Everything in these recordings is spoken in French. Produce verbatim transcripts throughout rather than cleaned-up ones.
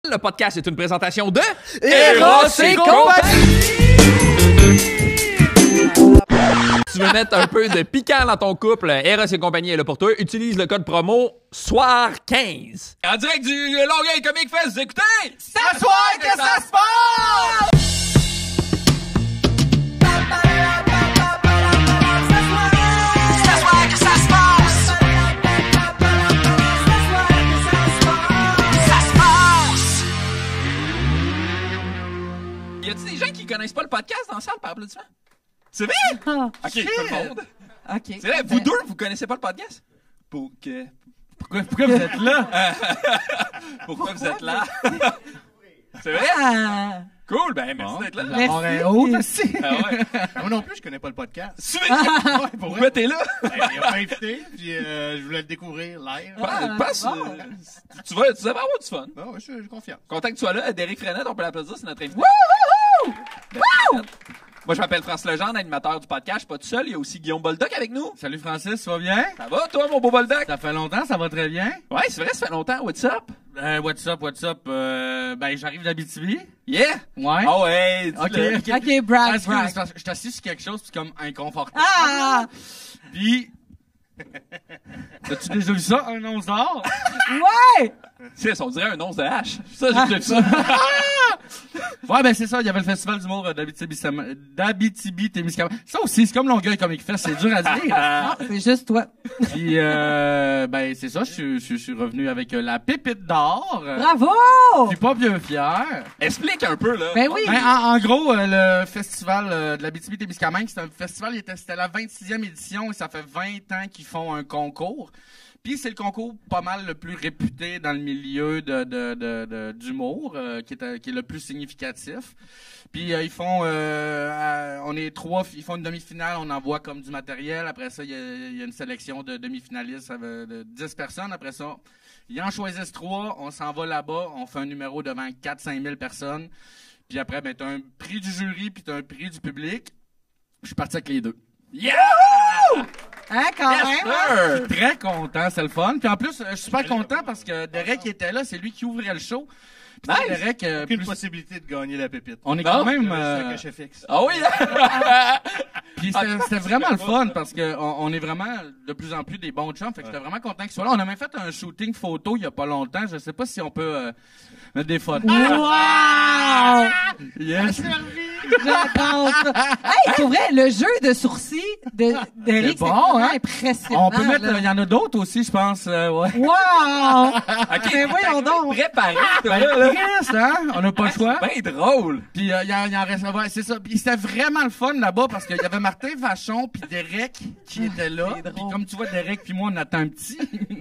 Le podcast est une présentation de Eros et compagnie! Tu veux mettre un peu de piquant dans ton couple, Eros et compagnie est là pour toi. Utilise le code promo soir quinze. En direct du Longueuil Comic Fest, vous écoutez C'est soir que ça se passe! Y a-t-il des gens qui connaissent pas le podcast dans la salle par applaudissement? C'est vrai? Ah, Ok, shit. tout le monde. Ok. C'est vrai, vous deux, vous connaissez pas le podcast? Pour que... Pourquoi, pourquoi vous êtes là? Pourquoi vous êtes là? C'est vrai? Ah, Cool, ben merci Bon. d'être là. Merci. On est haute aussi. Ah ouais. Moi non plus, je connais pas le podcast. Tu veux- Ouais, pour Pourquoi vrai. t'es là? Ben, il m'a invité, puis euh, je voulais le découvrir live. Pa- Passe, bon. euh, tu vas, tu vas avoir du fun. Bon, ouais, je suis confiant. Content que tu sois là. Derek Frenette, on peut l'applaudir, c'est notre invité. Derek Frenette. Moi, je m'appelle France Legendre, animateur du podcast. Je suis pas tout seul. Il y a aussi Guillaume Boldoc avec nous. Salut Francis, ça va bien? Ça va, toi, mon beau Boldoc? Ça fait longtemps, ça va très bien. Ouais, c'est vrai, ça fait longtemps. What's up? Euh, what's up, what's up? Euh, ben, j'arrive d'Abitibi. Yeah! Ouais. Ah ouais! Ok, dis-le. ok. ok, brag, Parce que brag. c'est parce que je suis assis sur quelque chose, puis c'est comme inconfortable. Ah! Puis... As-tu déjà vu ça, un onze d'or? Ouais! Tu sais, on dirait un once de hache. Ça, j'ai déjà vu ça. Ouais, ben c'est ça, il y avait le festival d'humour euh, d'Abitibi, d'Abitibi-Témiscamingue. Ça aussi, c'est comme Longueuil Comic Fest, c'est dur à dire. Non, c'est juste toi. Puis, euh, ben c'est ça, je suis- je suis je suis revenu avec euh, la pépite d'or. Bravo! Je suis pas bien fier. Explique un peu, là. Ben oui. Ben, en, en gros, euh, le festival euh, de l'Abitibi-Témiscamingue, c'est un festival, il était- c'était la vingt-sixième édition et ça fait vingt ans qu'ils font un concours. Puis c'est le concours pas mal le plus réputé dans le milieu de, de, de, de- d'humour, euh, qui, est, euh, qui est le plus significatif. Puis euh, ils font, euh, euh, on est trois, ils font une demi-finale, on envoie comme du matériel. Après ça, il y a, il y a une sélection de demi-finalistes avec de dix personnes. Après ça, ils en choisissent trois, on s'en va là-bas, on fait un numéro devant quatre à cinq mille personnes. Puis après, ben t'as un prix du jury puis t'as un prix du public. Je suis parti avec les deux. Yeah! Hein, quand Yes, même? sir! Je suis très content, c'est le fun. Puis en plus, euh, je suis super content parce que Derek était là, c'est lui qui ouvrait le show. Puis Nice. Derek, euh, Aucune plus- possibilité de gagner la pépite. on est Non. quand même. C'est euh, un cachet fixe. Ah oui! Puis c'était c'était vraiment le fun parce que on, on est vraiment de plus en plus des bons chums. Fait que j'étais vraiment content qu'il soit là. On a même fait un shooting photo il y a pas longtemps. Je sais pas si on peut euh, mettre des photos. Wow! Yes. J'adore ça. Hey, pour vrai, le jeu de sourcils de, de Rick, bon, c'est vraiment hein? impressionnant. On peut mettre. là. Il y en a d'autres aussi, je pense. euh, ouais. Wow! Ok, Mais voyons donc. Préparé, toi, Ben, là, là. Chris, hein? On n'a pas le choix. Ben drôle! Puis euh, il en, il en reste, ouais, c'est ça. Puis c'était vraiment le fun là-bas parce qu'il y avait Martin Vachon puis Derek qui étaient là. c'est drôle. Puis comme tu vois, Derek puis moi, on attend un petit.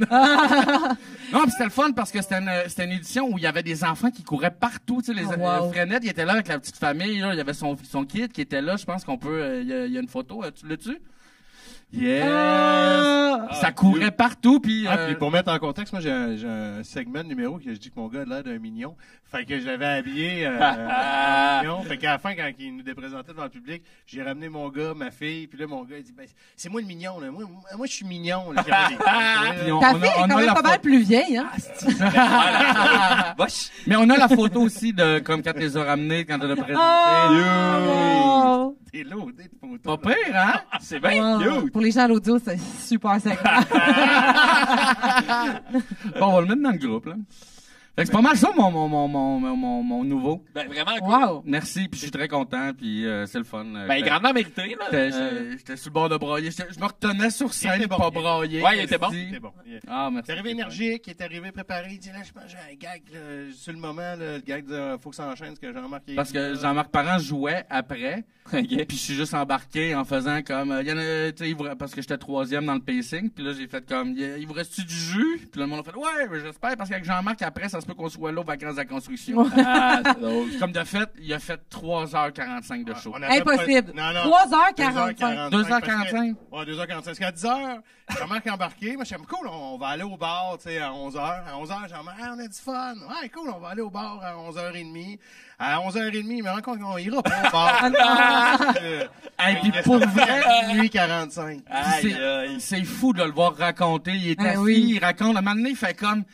Non, puis c'était le fun parce que c'était une, c'était une édition où il y avait des enfants qui couraient partout. Tu sais, les Oh, wow. euh, Frenette, il était là avec la petite famille. Là. Il y avait son, son kid qui était là. Je pense qu'on peut... euh, Il y, a- il y a une photo. Euh, Tu l'as-tu? Yes! Ah. Ça courait partout. Puis... Ah, euh, puis pour mettre en contexte, moi j'ai un, j'ai un segment de numéro que je dis que mon gars a l'air d'un mignon. Fait que je l'avais habillé euh, euh, mignon. Fait qu'à la fin, quand il nous déprésentait devant le public, j'ai ramené mon gars, ma fille, puis là mon gars il dit ben, c'est moi le mignon là. Moi, moi, moi, je suis mignon là. J'avais des- puis on- Ta on a- fille est on quand a même la pas mal photo. plus vieille, hein? Wesh! Mais on a la photo aussi de comme quand tu les as ramenés, quand tu as présenté. Oh! T'es lourd, t'es Pas pire, hein? C'est bien Wow. cute! Pour les gens à l'audio, c'est super sec. Bon, on va le mettre dans le groupe, là. Fait que c'est pas mal ça, mon, mon, mon, mon, mon, mon, mon nouveau. Ben vraiment cool. Wow! Merci, puis je suis très content, puis euh, c'est le fun. Euh, Ben j'étais- grandement mérité, là. j'étais- Euh, J'étais j'étais sur le bord de brailler. J'étais- Je me retenais sur scène était pour bon. pas brailler. Ouais, il était bon. Esti. C'est bon. Il est- Ah, Il merci. est arrivé énergique, il est arrivé préparé. Il dit là, je pense que j'ai un gag là, sur le moment, là, le gag de Faut que ça enchaîne, ce que Jean-Marc a Parce dit, que là. Jean-Marc Parent jouait après, ok. puis je suis juste embarqué en faisant comme... euh, il y en a, tu sais, il vous- parce que j'étais troisième dans le pacing, puis là, j'ai fait comme... Il il vous reste-tu du jus? Puis là, le monde a fait « Ouais, mais j'espère, parce qu'avec Jean-Marc, après, ça se peut qu'on soit là aux vacances de la construction. Ah, c'est drôle. Comme de fait, il a fait trois heures quarante-cinq de show. On avait Impossible. pas- Non, non. trois heures quarante-cinq. deux heures parce que- quarante-cinq? Ouais, deux heures quarante-cinq. Parce qu'à dix heures, Jean-Marc est embarqué. Moi, je suis cool, on va aller au bar, tu sais, à onze heures. À onze heures, Jean-Marc, ah, on a du fun. Ouais, cool, on va aller au bar à onze heures trente. À onze heures trente, il me rend compte qu'on ira pas au bar. Euh, Hey, puis il pour reste vrai, minuit quarante-cinq. Puis Aïe, aïe. c'est- c'est fou de le voir raconter. Il est Ben assis, oui. il raconte. À un moment donné, il fait comme...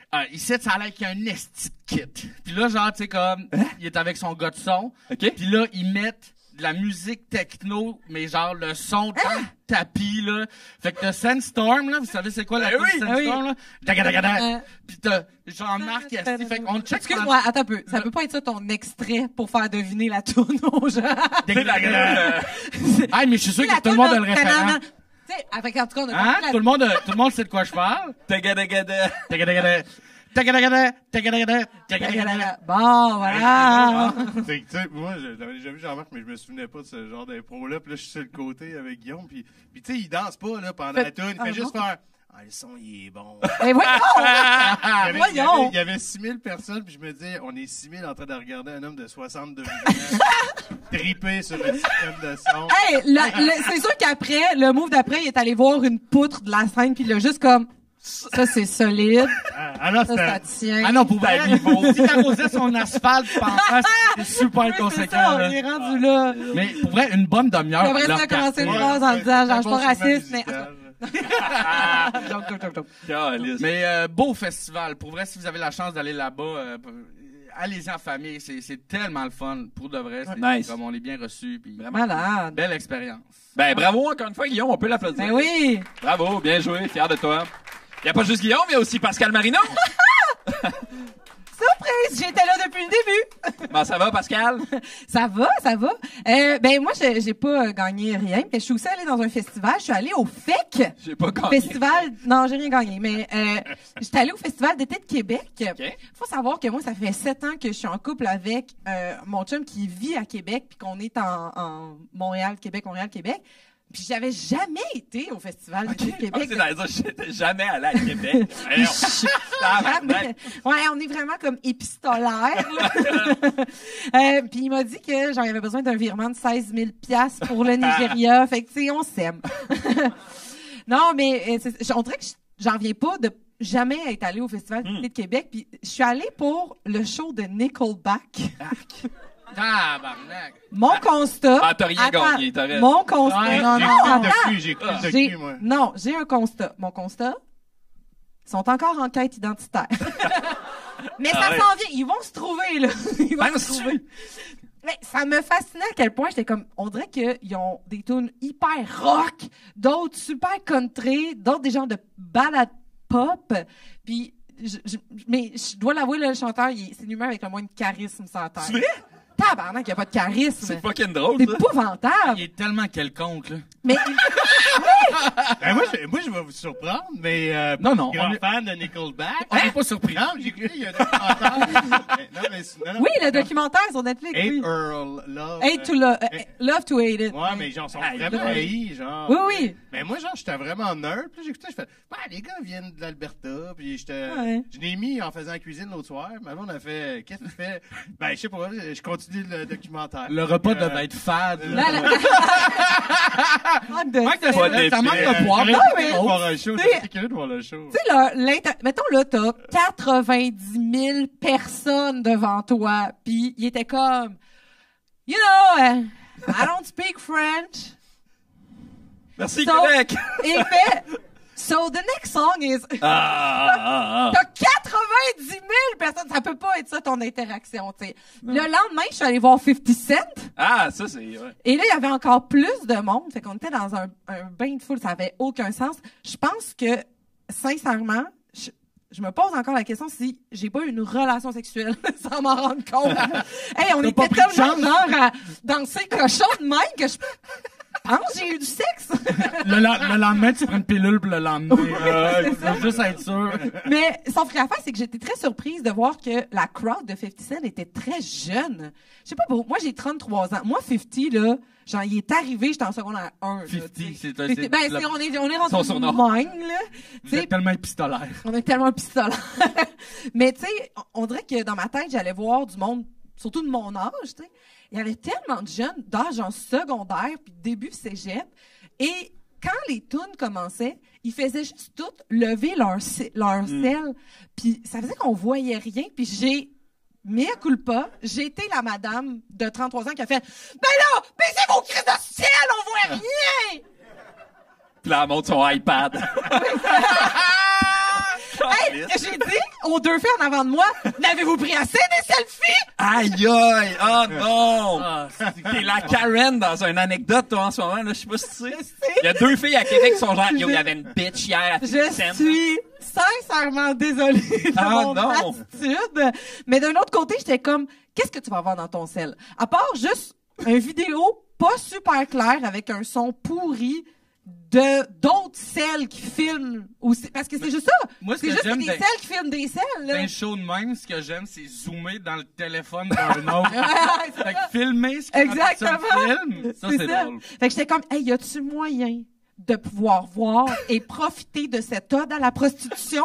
Ah, ici, ça a l'air qu'il y a un esti de kit. Puis là, genre, tu sais, comme, Hein? il est avec son gars de son. OK. Puis là, ils mettent de la musique techno, mais genre le son dans le tapis, là. Fait que t'as Sandstorm, là, vous savez c'est quoi la Ben tune oui, Sandstorm, là? Dagadagada. Euh. Puis t'as Jean-Marc Asti. Fait qu'on check Excuse-moi, attends un peu. Ça peut pas être ça ton extrait pour faire deviner la tourne aux gens. C'est la gueule. Ah, mais je suis sûr La que tout le toune monde a de le référent. Tanana. Tu sais, avec, en tout cas, on a Hein? compris la- Tout le monde, a- tout le monde sait de quoi je parle. Tagadagada. Dagadagada. Dagadagada. Dagadagada. Dagadagada. Bon, voilà. C'est que, tu sais, moi, je l'avais déjà vu Jean-Marc, mais je me souvenais pas de ce genre d'impro-là. Puis là, je suis sur le côté avec Guillaume. Puis, puis tu sais, il danse pas là, pendant Fait- la tune. Il ah, fait juste non. faire « Ah, le son, il est bon. » Mais voyons! Il y avait- il y avait- Voyons. Il y avait six mille personnes, puis je me disais, on est six mille en train de regarder un homme de soixante-deux ans triper sur le système de son. Hey, la- le- c'est sûr qu'après, le move d'après, il est allé voir une poutre de la scène, puis il a juste comme, ça c'est solide, Ah, alors, ça, ça c'était... tient. Ah non, pour vrai, si t'arrosais son asphalte pensant, c'était super Oui, c'est conséquent. ça, là. on est rendu là. Mais pour vrai, une bonne demi-heure. J'aimerais ça leur commencer une quartier. phrase en disant, genre, je suis pas un bon raciste, segment mais... musical. Joke, joke, joke, joke. Calice. Mais euh, beau festival. Pour vrai, si vous avez la chance d'aller là-bas, euh, allez-y en famille. C'est, c'est tellement le fun. Pour de vrai, c'est Nice. comme on est bien reçus. Puis Malade. belle expérience. Ben, bravo encore une fois, Guillaume. On peut l'applaudir. Ben oui. Bravo, bien joué, fier de toi. Il n'y a pas juste Guillaume, il y a aussi Pascal Marino. Surprise, j'étais là depuis le début. Comment ça va, Pascal? Ça va, ça va. Euh, ben moi, j'ai, j'ai pas euh, gagné rien. Mais je suis aussi allée dans un festival. Je suis allée au F E C. J'ai pas gagné. Festival, non, j'ai rien gagné, mais euh, j'étais allée au Festival d'été de Québec. OK. Faut savoir que moi, ça fait sept ans que je suis en couple avec euh, mon chum qui vit à Québec, puis qu'on est en, en Montréal, Québec, Montréal, Québec. Puis j'avais jamais été au Festival d'été de Ah, Québec. c'est dans les autres, j'étais jamais allé à Québec. Voyons. Jamais. Ouais, on est vraiment comme épistolaire. là. euh, puis il m'a dit que j'en avais besoin d'un virement de seize mille piastres pour le Nigeria. Fait que, tu sais, on s'aime. Non, mais euh, c'est- on dirait que j'en reviens pas de jamais être allée au Festival d'été de Québec. Puis je suis allée pour le show de Nickelback. Tabarnak. Mon constat... Ah, t'as rien Attends, gagné, t'as raison. Mon constat... Ouais, non, J'ai non, écouté le attends. docu, j'ai écouté le J'ai- docu, moi. Non, j'ai un constat. Mon constat, ils sont encore en quête identitaire. Mais ça Ah ouais. s'en vient. Ils vont se trouver, là. Ils vont se Penses-tu? trouver. Mais ça me fascinait à quel point j'étais comme, on dirait qu'ils ont des tunes hyper rock, d'autres super country, d'autres des genres de ballad pop. Puis, je, je- mais je dois l'avouer, là, le chanteur, il est- c'est l'humain avec le moins de charisme sur la terre. Tu sais, Tabarnak, il n'y a pas de charisme. c'est fucking drôle, C'est ça. épouvantable. Il est tellement quelconque, là. Mais Ben, moi, je, moi, je vais vous surprendre, mais euh, Non, non, grand on est- fan de Nickelback. On n'est pas surpris. Non, j'ai écouté, il y a un documentaire. non, mais, c'est- non, non, oui, mais- le documentaire sur Netflix. Hate oui. Earl, Love. Hate to euh, love, eh, love to hate it. Ouais, mais genre, sont Ah, vraiment ouais. haïs, genre. Oui, oui. Mais moi, genre, j'étais vraiment nerd. Puis j'écoutais, je fais, bah, les gars viennent de l'Alberta. Puis j'étais, Ouais. je l'ai mis en faisant la cuisine l'autre soir. Mais là, on a fait, qu'est-ce que tu fais? Ben, je sais pas, je continue le documentaire. Le repas Euh, devait être fade. Là, là. Manque de Manque de sel. sel. Ça manque Euh, de poivre. j'aurais Non, été mais- curieux de voir un show. Tu J'étais sais- curieux de voir le show. Tu sais, là, l'inter- mettons là, t'as quatre-vingt-dix mille personnes devant toi, puis il était comme, you know, uh, I don't speak French. Merci, So- Québec. Et il fait, so the next song is, Ah, ah, ah, ah. t'as quatre-vingt-dix mille personnes, ça peut pas être ça ton interaction, tu sais. Le lendemain, je suis allée voir fifty Cent. Ah, ça, c'est... ouais. Et là, il y avait encore plus de monde. Fait qu'on était dans un, un bain de foule. Ça avait aucun sens. Je pense que, sincèrement, je, je me pose encore la question si j'ai pas eu une relation sexuelle sans m'en rendre compte. Hey, on T'as était pas pris de tellement chance? genre à danser cochon de même que je pense que j'ai eu du sexe. Le, la- le lendemain, tu prends une pilule pour le lendemain. Euh, faut juste être sûr. Mais son frère affaire, c'est que j'étais très surprise de voir que la crowd de fifty Cent était très jeune. Je sais pas, pour moi, j'ai trente-trois ans. Moi, fifty, là, genre, il est arrivé, j'étais en secondaire un. là, fifty, tu sais. c'est un- fifty, c'est- ben, la- c'est, on est, on est Son rendu surnom. même, là. Tu Vous sais, êtes tellement épistolaire. on est tellement pistolaire. Mais tu sais, on on dirait que dans ma tête, j'allais voir du monde, surtout de mon âge, tu sais. Il y avait tellement de jeunes d'âge en secondaire, puis début cégep. Et quand les tunes commençaient, ils faisaient juste tout lever leur, c- leur sel. Puis ça faisait qu'on voyait rien. Puis j'ai, mea culpa, j'ai été la madame de trente-trois ans qui a fait « Ben là, baissez vos crises de ciel, on voit rien! » Puis là, elle montre son iPad. Hey, j'ai dit aux deux filles en avant de moi, n'avez-vous pris assez des selfies? Aïe aïe! Oh non! Ah, c'est- T'es la Karen dans une anecdote, toi, en ce moment, là. Je sais pas si tu sais. Je sais. Il y a deux filles à Québec qui sont genre, yo, il y avait une bitch hier à Je Fifty Cent. suis sincèrement désolée de Ah, mon non. attitude. Mais d'un autre côté, j'étais comme, qu'est-ce que tu vas avoir dans ton sel? À part juste une vidéo pas super claire avec un son pourri de d'autres selles qui filment aussi. Parce que c'est juste ça. moi, ce C'est que juste j'aime des d'un- selles qui filment des selles, là. D'un show de même, ce que j'aime, c'est zoomer dans le téléphone d'un autre. Ouais, Fait que filmer ce que la Exactement. personne filme, ça, c'est drôle. Fait que j'étais comme, hey, y a-tu moyen de pouvoir voir et profiter de cette ode à la prostitution?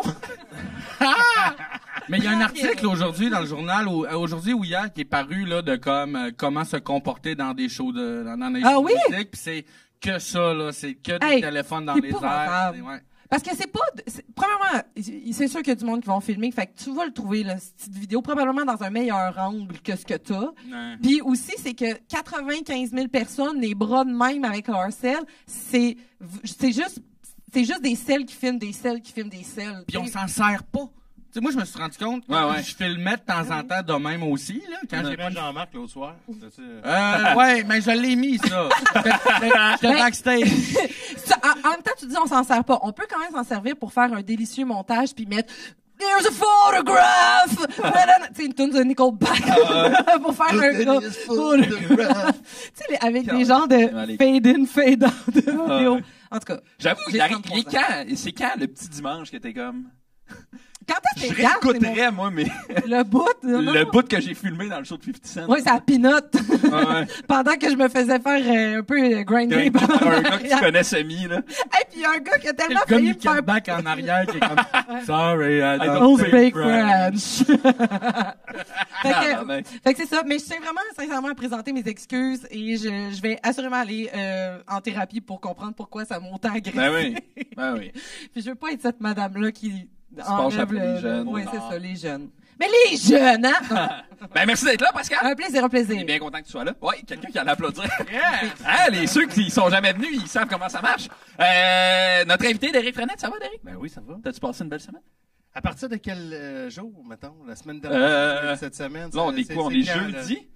Mais il y a un article aujourd'hui dans le journal, ou, euh, aujourd'hui ou hier, qui est paru, là, de comme, euh, comment se comporter dans des shows de, dans, dans des Ah shows oui? de musique, pis c'est que ça, là, c'est que des Hey, téléphones dans c'est les airs. épouvantable. c'est- ouais. Parce que c'est pas... de- c'est- premièrement, c'est sûr qu'il y a du monde qui vont filmer, fait que tu vas le trouver, là, cette petite vidéo, probablement dans un meilleur angle que ce que t'as. Ouais. Puis aussi, c'est que quatre-vingt-quinze mille personnes, les bras de même avec leur sel, c'est c'est juste... C'est juste des selles qui filment des selles qui filment des selles. Puis on s'en sert pas. Tu sais, moi, je me suis rendu compte que Ouais, ouais. je filmais de temps en temps de même aussi, là, quand j'ai J'ai pas pas Jean-Marc l'autre soir. T'as-tu- Euh, ouais, mais je l'ai mis, ça. J'étais Ben- backstage. Ça, en, en même temps, tu dis on s'en sert pas. On peut quand même s'en servir pour faire un délicieux montage puis mettre There's a photograph! Tu sais, une tune de Nickelback. pour faire un gros photograph. Tu sais, les- avec des genres de Allez. fade in, fade out de vidéo. En tout cas. J'avoue, J'ai il arrive, trente-trois il est quand, c'est quand le petit dimanche que t'es comme, Quand est-ce je que regardes, c'est réécouterais, moi, mais mon- le bout? non, le non. bout que j'ai filmé dans le show de Fifty Cent. Oui, ça pinote. Ouais, ouais. Pendant que je me faisais faire euh, un peu euh, grinder. T'as un, un gars que tu connais semi, là. Et puis il y a un gars qui a C'est tellement le gars failli me faire Nickelback en arrière qui est comme Sorry, I don't Oh, don't fake speak French. French. fait Ah, que, ben. fait que c'est ça. Mais je tiens vraiment sincèrement à présenter mes excuses et je, je vais assurément aller euh, en thérapie pour comprendre pourquoi ça m'a autant agressé. Ben oui. Ben oui. Puis je veux pas être cette madame-là qui penche enlève après le... les jeunes. Oui, c'est Ah. ça, les jeunes. Mais les jeunes, hein? Ben merci d'être là, Pascal. un plaisir, un On plaisir. est bien content que tu sois là. Ouais, quelqu'un qui allait applaudir. Hein, les ceux qui sont jamais venus, ils savent comment ça marche. Euh, notre invité, Derek Frenette, ça va, Derek? Ben oui, ça va. T'as-tu passé une belle semaine? À partir de quel euh, jour, mettons? La semaine dernière? Euh, cette semaine? Là, on c'est- est c'est- quoi? On c'est est quand, là? jeudi?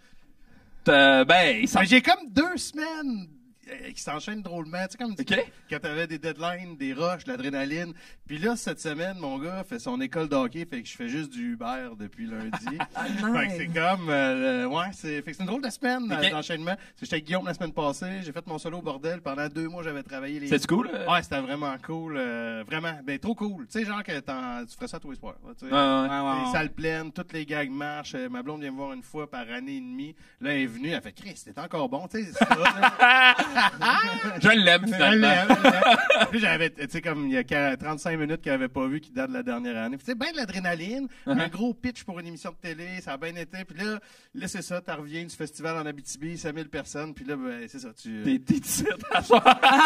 T'as- Ben, ça... Mais j'ai comme deux semaines euh, qui s'enchaînent drôlement. Tu sais, comme OK. quand t'avais des deadlines, des rushs, de l'adrénaline. Puis là, cette semaine, mon gars fait son école de hockey, fait que je fais juste du Uber depuis lundi. Fait que c'est comme, euh, ouais, c'est, fait que c'est une drôle de semaine OK. euh, d'enchaînement. Parce que j'étais avec Guillaume la semaine passée, j'ai fait mon solo au bordel. Pendant deux mois, j'avais travaillé les... C'est cool? euh? Ouais, c'était vraiment cool, euh, vraiment, ben trop cool. Tu sais, genre que t'en- tu ferais ça tous les soirs. là, tu sais. Ouais, ouais. Ouais, ouais, Les ouais. salles pleines, toutes les gags marchent. Euh, ma blonde vient me voir une fois par année et demie. Là, elle est venue, elle fait Chris, c'était encore bon, tu sais. c'est ça, là. Je l'aime, Elle finalement. l'aime, elle l'aime. Puis j'avais, tu sais, comme il y a quarante, trente-cinq minutes qu'elle avait pas vu qui date de la dernière année. Puis tu sais, ben de l'adrénaline, Uh-huh. un gros pitch pour une émission de télé, ça a bien été. Puis là, là c'est ça, t'en reviens du festival en Abitibi, cinq mille personnes. Puis là, ben, c'est ça, tu... T'es t'es ici à soir.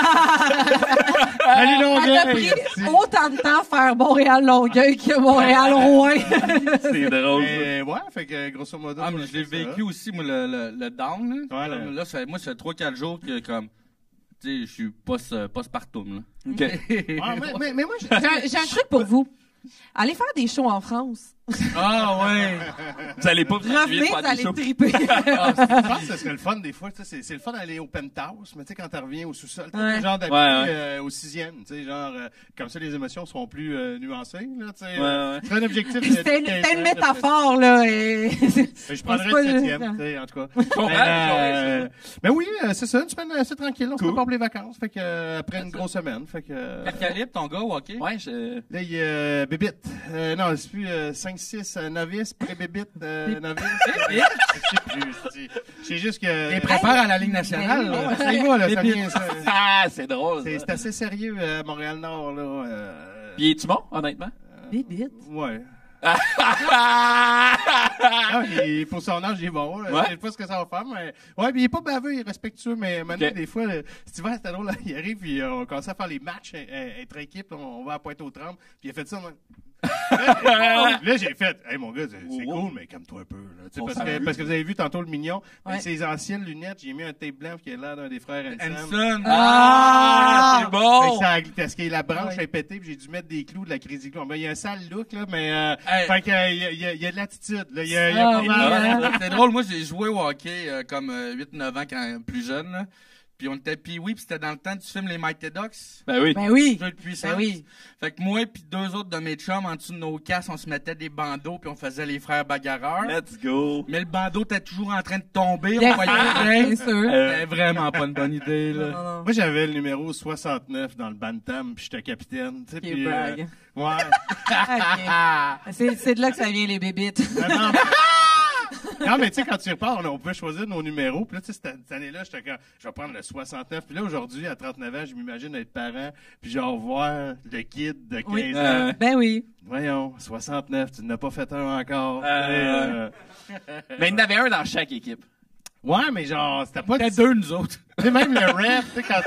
Allez, Ça Longueuil! t'a pris merci. autant de temps faire Montréal-Longueuil que Montréal-Rouen. C'est drôle, ça. Mais ouais, fait que grosso modo... Ah, mais je l'ai c'est ça. vécu aussi, moi, le, le, le down, là. Ouais, Comme, le- là, ça fait- moi, ça fait trois quatre jours que, comme, tu sais, je suis post, post-partum, là. OK. Ouais, mais, mais, mais moi, je- J'ai un- J'ai un truc pour vous. Allez faire des shows en France. Ah, ouais! Vous allez pas vous ennuyer de Revenez, faire vous des allez shows. triper. Ah, c'est- je pense que ce serait le fun des fois. Tu sais, C'est c'est le fun d'aller au penthouse, mais tu sais, quand tu reviens au sous-sol, tu sais, Ouais. genre d'habiter Ouais, ouais. euh, au sixième. Tu sais, genre, euh, comme ça, les émotions seront plus euh, nuancées. Là, tu sais, Ouais, euh, ouais. C'est un objectif. de- C'était une, c'était une métaphore, là. Et... Je prendrais C'est pas le le- septième, tu sais, en tout cas. Je comprends, Mais, euh, mais oui, euh, c'est ça, une semaine assez tranquille. On se Cool. prépare pour les vacances. Fait que, euh, après une grosse semaine. Fait que, euh, Percalibre, ton gars, ou OK? Ouais, je... là, il y a euh, Bébite. Euh, non, c'est plus euh, cinq six euh, novices, pré-bébite, euh, novice. Je sais plus. c'est- C'est juste que. Il prépare à la Ligue nationale, Mais oui, là. Ouais, ça y va, là, ça Bébite. vient, ça. Ah, c'est drôle. C'est ça. c'est assez sérieux euh, à Montréal-Nord, là. Euh, Puis es-tu bon, honnêtement? Bébite. ouais. Non, il- pour son âge, il est bon. là. Ouais. Je sais pas ce que ça va faire, mais... Ouais, puis il est pas baveux, il est respectueux, mais maintenant, Ok. des fois, le... cet hiver, c'était drôle, là, il arrive, puis euh, on commence à faire les matchs, euh, euh, être équipe, on, on va à Pointe-aux-Trembles, puis il a fait ça, moi. là, j'ai fait, hey, mon gars, c'est c'est Wow. cool, mais calme-toi un peu, là. Tu sais, On parce, s'en que, veut. parce que vous avez vu tantôt le mignon, Ouais. avec ses anciennes lunettes, j'ai mis un tape blanc qui est l'air d'un des frères Hanson. Hanson. Ah, c'est Fait bon! que ça a- parce que la branche Ouais. est pétée, puis j'ai dû mettre des clous de la Crazy Glue. Ben, il y a un sale look, là, mais euh, Hey. fait que, euh, il y, a- il y a- il y a de l'attitude, là. Il y a, il y a Ah, pas oui, mal. hein. C'est drôle, moi j'ai joué au hockey euh, comme euh, huit neuf ans quand plus jeune. Là. Puis on était puis oui, puis c'était dans le temps du film Les Mighty Ducks. Ben oui. Ben oui. Jeu de puissance. Ben oui. Fait que moi puis deux autres de mes chums en dessous de nos casses, on se mettait des bandeaux puis on faisait les frères bagarreurs. Let's go. Mais le bandeau était toujours en train de tomber, Bien on voyait sûr, rien. bien sûr. Euh, C'était vraiment pas une bonne idée Non, là. non, non. Moi, j'avais le numéro soixante-neuf dans le Bantam, puis j'étais capitaine, tu sais, Qui puis... euh, brag. ouais. Ah, ok. C'est c'est de là que ça vient, les bébites. Non, non. Non, mais tu sais, quand tu repars, on, on peut choisir nos numéros. Puis là, tu sais, cette, cette année-là, j'étais comme, je vais prendre le soixante-neuf. Puis là, aujourd'hui, à trente-neuf ans, je m'imagine être parent, puis genre voir le kid de quinze Oui. ans. Euh, Ben oui. Voyons, soixante-neuf, tu n'as pas fait un encore. Euh, Euh, mais il y en avait un dans chaque équipe. ouais, mais genre, c'était pas... C'était deux nous autres. Tu sais, même le ref, tu sais, quand...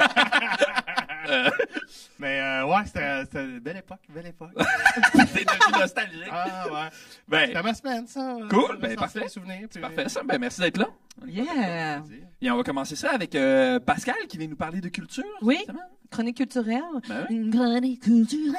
mais euh, ouais, c'était c'était une belle époque, belle époque. T'es devenu nostalgique. Ah ouais. Ben, C'était ma semaine, ça. Cool, Je ben, me parfait. sortais des souvenirs, puis- parfait ça. Ben, merci d'être là. Yeah. Et on va commencer ça avec euh, Pascal qui vient nous parler de culture. Oui. cette semaine. Chronique culturelle. Ben oui. Une chronique culturelle.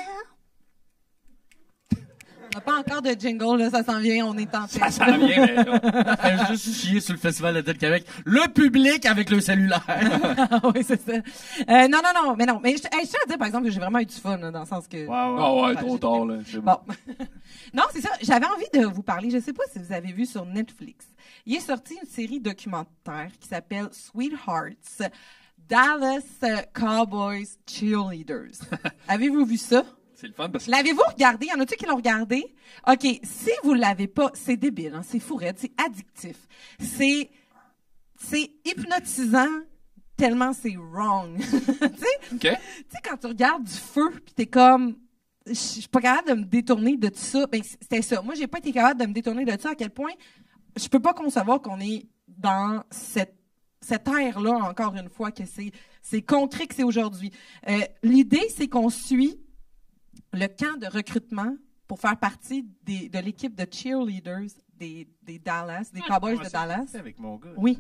On n'a pas encore de jingle, là, ça s'en vient, on est en Ça tête. s'en vient, mais là. Elle a juste chier sur le Festival de Tête Québec. Le public avec le cellulaire. Ah oui, c'est ça. Euh, non, non, non, mais non. Mais je, hey, je tiens à dire, par exemple, que j'ai vraiment eu du fun, là, dans le sens que... Ouais, ouais. Ah ouais, trop j'ai- tard, là. C'est bon. Bon. Non, c'est ça. J'avais envie de vous parler. Je ne sais pas si vous avez vu sur Netflix. Il est sorti une série documentaire qui s'appelle Sweethearts, Dallas Cowboys Cheerleaders. Avez-vous vu ça? C'est le fun parce que. L'avez-vous regardé? Y en a-tu qui l'ont regardé? OK. Si vous l'avez pas, c'est débile, hein? C'est fourette, c'est addictif. C'est, c'est hypnotisant tellement c'est wrong. tu sais? OK. Tu sais, quand tu regardes du feu, pis t'es comme, je suis pas capable de me détourner de tout ça. Ben, c'était ça. Moi, j'ai pas été capable de me détourner de ça, à quel point je peux pas concevoir qu'on est dans cette, cette ère-là, encore une fois, que c'est, c'est concret que c'est aujourd'hui. Euh, l'idée, c'est qu'on suit le camp de recrutement pour faire partie des, de l'équipe de cheerleaders des, des Dallas, des Cowboys de Dallas. C'est avec mon gars. Oui.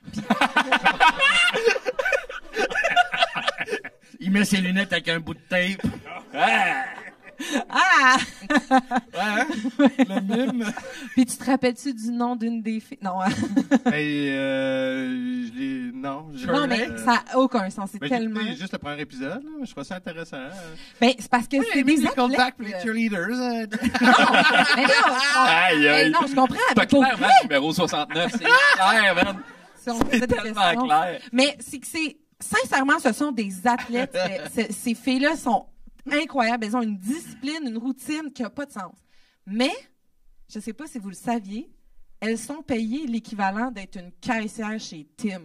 Il met ses lunettes avec un bout de tape. Ah! Ouais, le mime. Puis tu te rappelles-tu du nom d'une des filles? Non, hein? Hey, euh, je l'ai- non. je- non, mais euh, ça n'a aucun sens. C'est ben, j'ai tellement. écouté juste le premier épisode, là, mais je trouve ça intéressant. hein. Ben, c'est parce que c'est des Nicole athlètes. Back pour les cheerleaders. euh, Mais non, je- Aïe, mais aïe. non, je comprends. T'as mais pour clairement vrai, le numéro soixante-neuf. C'est clair, man. si on se posait C'est des tellement questions. clair. Mais c'est que c'est, sincèrement, ce sont des athlètes. Euh, c'est- Ces filles-là sont incroyables. Elles ont une discipline, une routine qui n'a pas de sens. Mais, je ne sais pas si vous le saviez, elles sont payées l'équivalent d'être une caissière chez Tim.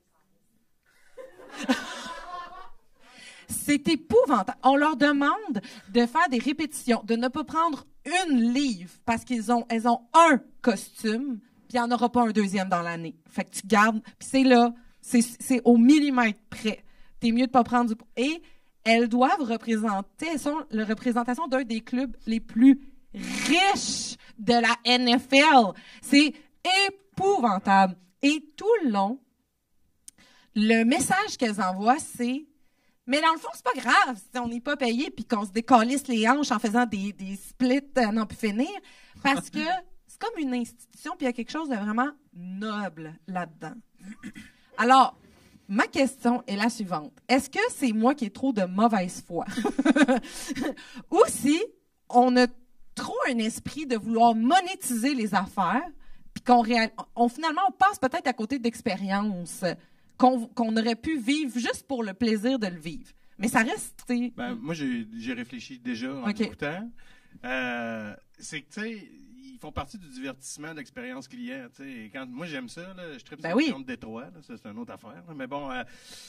C'est épouvantable. On leur demande de faire des répétitions, de ne pas prendre une livre parce qu'ils ont, elles ont un costume, puis il n'y en aura pas un deuxième dans l'année. Fait que tu gardes, puis c'est là, c'est, c'est au millimètre près. T'es mieux de pas prendre du... Et elles doivent représenter, elles sont la représentation d'un des clubs les plus riches de la N F L. C'est épouvantable. Et tout le long, le message qu'elles envoient, c'est mais dans le fond, c'est pas grave si on n'est pas payé puis qu'on se décalisse les hanches en faisant des, des splits à n'en plus finir. Parce que c'est comme une institution puis il y a quelque chose de vraiment noble là-dedans. Alors, ma question est la suivante. Est-ce que c'est moi qui ai trop de mauvaise foi? Ou si on a trop un esprit de vouloir monétiser les affaires puis qu'on réal... on, finalement, on passe peut-être à côté d'expériences qu'on qu'on aurait pu vivre juste pour le plaisir de le vivre. Mais ça reste, tu sais, Ben, moi, j'ai j'ai réfléchi déjà en Ok. écoutant. Euh, c'est que, tu sais, ils font partie du divertissement de l'expérience client. tu sais. Et Quand, moi, j'aime ça. Là, je tripe Ben sur oui. le de Détroit. là, ça, c'est une autre affaire. là. Mais bon, euh, tu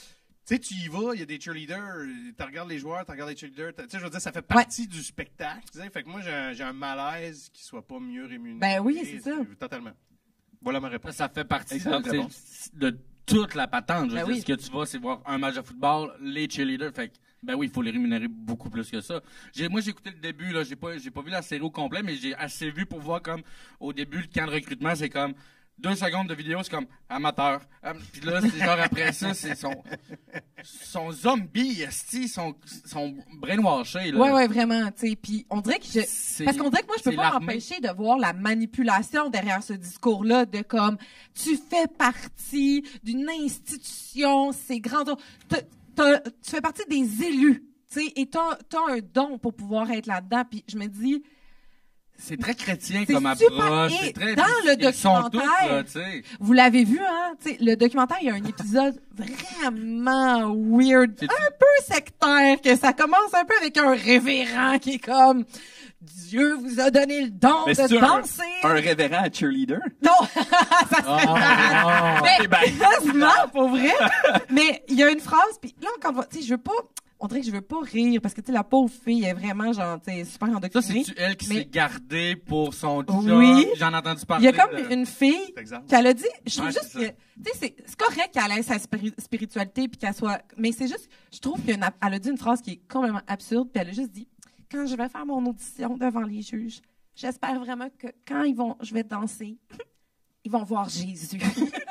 Tu sais, tu y vas, il y a des cheerleaders, tu regardes les joueurs, tu regardes les cheerleaders. Tu sais, je veux dire, ça fait partie ouais. du spectacle. Tu sais, fait que moi, j'ai un, j'ai un malaise qui soit pas mieux rémunéré. Ben oui, c'est ça. Totalement. Voilà ma réponse. Ça, ça fait partie de, de toute la patente. Je veux ben dire, oui. ce que tu vas, c'est voir un match de football, les cheerleaders. Fait que, ben oui, il faut les rémunérer beaucoup plus que ça. J'ai, moi, j'ai écouté le début, là. J'ai pas, j'ai pas vu la série au complet, mais j'ai assez vu pour voir comme, au début, le camp de recrutement, c'est comme, deux secondes de vidéo, c'est comme amateur. Puis là, c'est genre après ça, c'est son, son zombie, esti, son, son brainwashé, là. Ouais, ouais, vraiment, tu sais. Puis on dirait que je, C'est- parce qu'on dirait que moi, je peux c'est pas l'armée. m'empêcher de voir la manipulation derrière ce discours-là de comme, tu fais partie d'une institution, c'est grand, t'as- t'as- tu fais partie des élus, tu sais, et t'as, t'as un don pour pouvoir être là-dedans. Puis je me dis, C'est très chrétien C'est comme super- approche. et C'est très, dans le ils sont tous, documentaire- là, tu sais. vous l'avez vu, hein? Tu sais, le documentaire, il y a un épisode vraiment weird, C'est- un peu sectaire, que ça commence un peu avec un révérend qui est comme, Dieu vous a donné le don Mais de c'est un, danser. un révérend à cheerleader? Non, ça serait Ah, mais Eh ben. quasiment, pour vrai. Mais il y a une phrase, puis là encore, tu sais, je veux pas, on dirait que je veux pas rire parce que tu sais, la pauvre fille est vraiment genre, tu sais, super Ça, endoctrinée. c'est elle qui Mais- s'est gardée pour son job. Oui. J'en ai entendu Il parler. y a comme de- une fille Exemple. qu'elle a dit, je trouve Ouais, juste c'est que, ça. tu sais, c'est, c'est correct qu'elle ait sa spiri- spiritualité puis qu'elle soit, mais c'est juste, je trouve qu'elle a dit une phrase qui est complètement absurde puis elle a juste dit, quand je vais faire mon audition devant les juges, j'espère vraiment que quand ils vont, je vais danser, ils vont voir Jésus.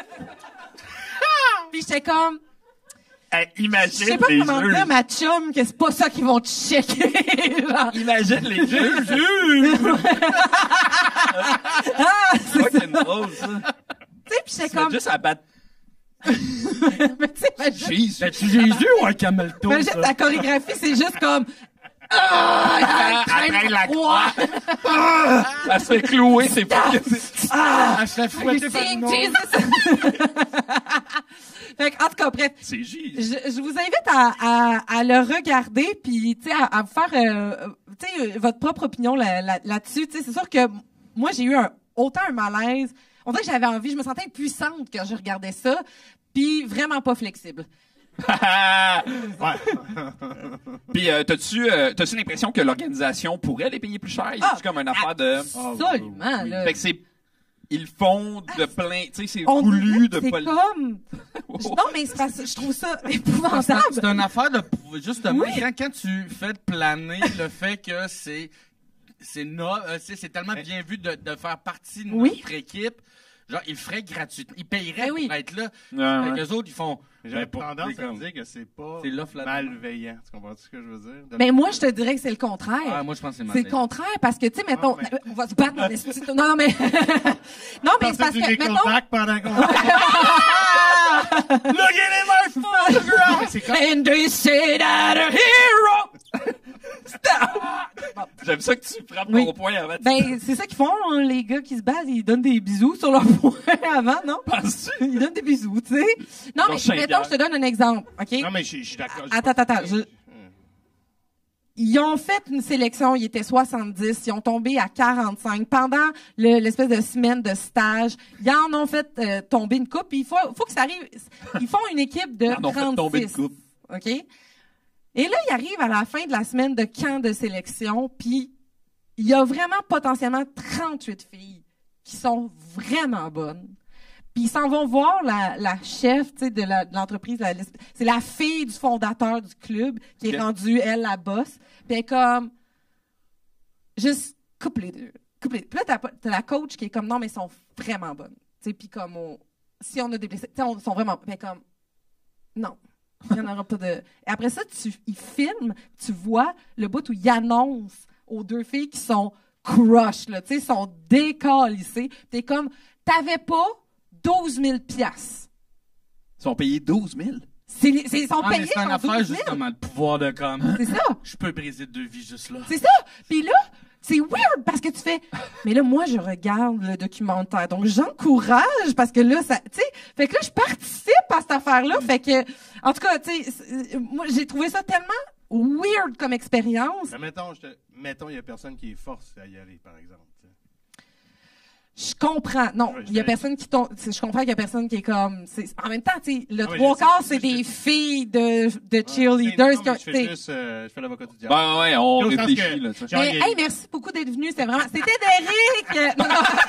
Puis j'étais comme, Hey, je imagine sais pas les comment juges. dire, ma chum, que c'est pas ça qu'ils vont te checker. Genre, Imagine les juges. ah, C'est vrai que c'est drôle, ça. tu sais, puis j'étais Tu comme, vas juste abattre mais tu sais, imagine- Jésus. Ben-tu Jésus ou un camelto, imagine ça? ta chorégraphie, c'est juste comme, ah, elle traîne la croix. Elle se fait clouer, c'est pas que c'est... Ah, Elle se fait fouetter par une Sing autre. Jesus. Fait que, en tout cas, bref, C'est Jésus. je, je vous invite à, à, à le regarder, puis tu sais, à, à faire, euh, tu sais, votre propre opinion là, là, là-dessus. Tu sais, c'est sûr que moi, j'ai eu un, autant un malaise. On dirait que j'avais envie, je me sentais impuissante quand je regardais ça, puis vraiment pas flexible. Puis, euh, t'as-tu, euh, t'as-tu l'impression que l'organisation pourrait les payer plus cher? Ah, C'est comme une affaire de... Absolument, là. Fait que c'est... Ils font de plein... Tu sais, c'est On dirait voulu que de c'est pas... comme... Je- Non, mais c'est parce que je trouve ça C'est épouvantable. c'est une affaire de pou- justement Oui. quand, quand tu fais planer le fait que c'est c'est no, euh, c'est c'est tellement bien vu de, de faire partie de Oui. notre équipe, genre ils le feraient gratuitement, ils paieraient Ben oui. pour être là. Ouais, ouais. Les autres ils font J'aurais ben, pour- tendance c'est à comme- dire que c'est pas C'est l'offre là-dedans. malveillant. Tu comprends ce que je veux dire? De- Mais moi, je te dirais que c'est le contraire. Ah, moi je pense que c'est C'est le malveillant. contraire, parce que, tu sais, mettons, Ah, mais- on va se battre dans les studios. Non, mais, non, mais c'est parce tu que, les mettons, contacts pendant qu'on... Look at him, my photograph! C'est comme... and they say that a hero. J'aime ça que tu frappes Oui. ton poing avant de... Ben, c'est ça qu'ils font, hein, les gars qui se battent, ils donnent des bisous sur leur poing avant, non? Penses-tu? Ils donnent des bisous, tu sais. Non, Sur mais, Saint-Pierre. mettons, je te donne un exemple, OK? Non, mais je je suis d'accord. Attends, attends, attends, je- Ils ont fait une sélection, ils étaient soixante-dix, ils ont tombé à quarante-cinq. Pendant le- l'espèce de semaine de stage, ils en ont fait euh, tomber une coupe. Puis il faut, faut que ça arrive. Ils font une équipe de Ils en ont fait tomber une trente-six. coupe. OK? Et là, ils arrivent à la fin de la semaine de camp de sélection, puis il y a vraiment potentiellement trente-huit filles qui sont vraiment bonnes. Puis ils s'en vont voir la, la chef, tu sais, de la- de l'entreprise. La- c'est la fille du fondateur du club qui est Ok. rendue, elle, la boss. Puis elle est comme, juste coupe les deux. Coupe les deux. Puis là, t'as, pas- t'as la coach qui est comme, non, mais elles sont vraiment bonnes. Tu sais, puis comme, on- si on a des blessés, tu sais, on sont vraiment, puis elle est comme, non. Il n'y en aura pas de. Et après ça, tu, ils filment, tu vois le bout où ils annoncent aux deux filles qui sont crush, là, tu sais, sont décalissées. T'es comme, t'avais pas douze mille piastres. Ils sont payés douze mille. C'est, les- c'est, ils sont Ah, mais payés c'est une en affaire douze mille. justement de pouvoir de comme C'est ça, je peux briser deux vies juste là. c'est ça. Puis là, c'est weird parce que tu fais, mais là, moi, je regarde le documentaire. Donc, j'encourage parce que là, ça, tu sais, fait que là, je participe à cette affaire-là. Fait que, en tout cas, tu sais, c'est- moi, j'ai trouvé ça tellement weird comme expérience. Mais mettons, je te... mettons, il y a personne qui est force à y aller, par exemple. tu sais. Je comprends. Non, Ouais, il y a je- personne qui tombe. Je comprends qu'il y a personne qui est comme. c'est- En même temps, tu sais, le Ah oui, trois je sais, quarts, je c'est sais, des je- filles de, de Ouais, cheerleaders non, qui ont. mais je tu fais sais. juste, euh, je fais l'avocat du diable. Ben ouais, on Au sens réfléchit, que- là, tu sais. genre, Mais il y a- hey, merci beaucoup d'être venu. C'était vraiment. C'était Derek.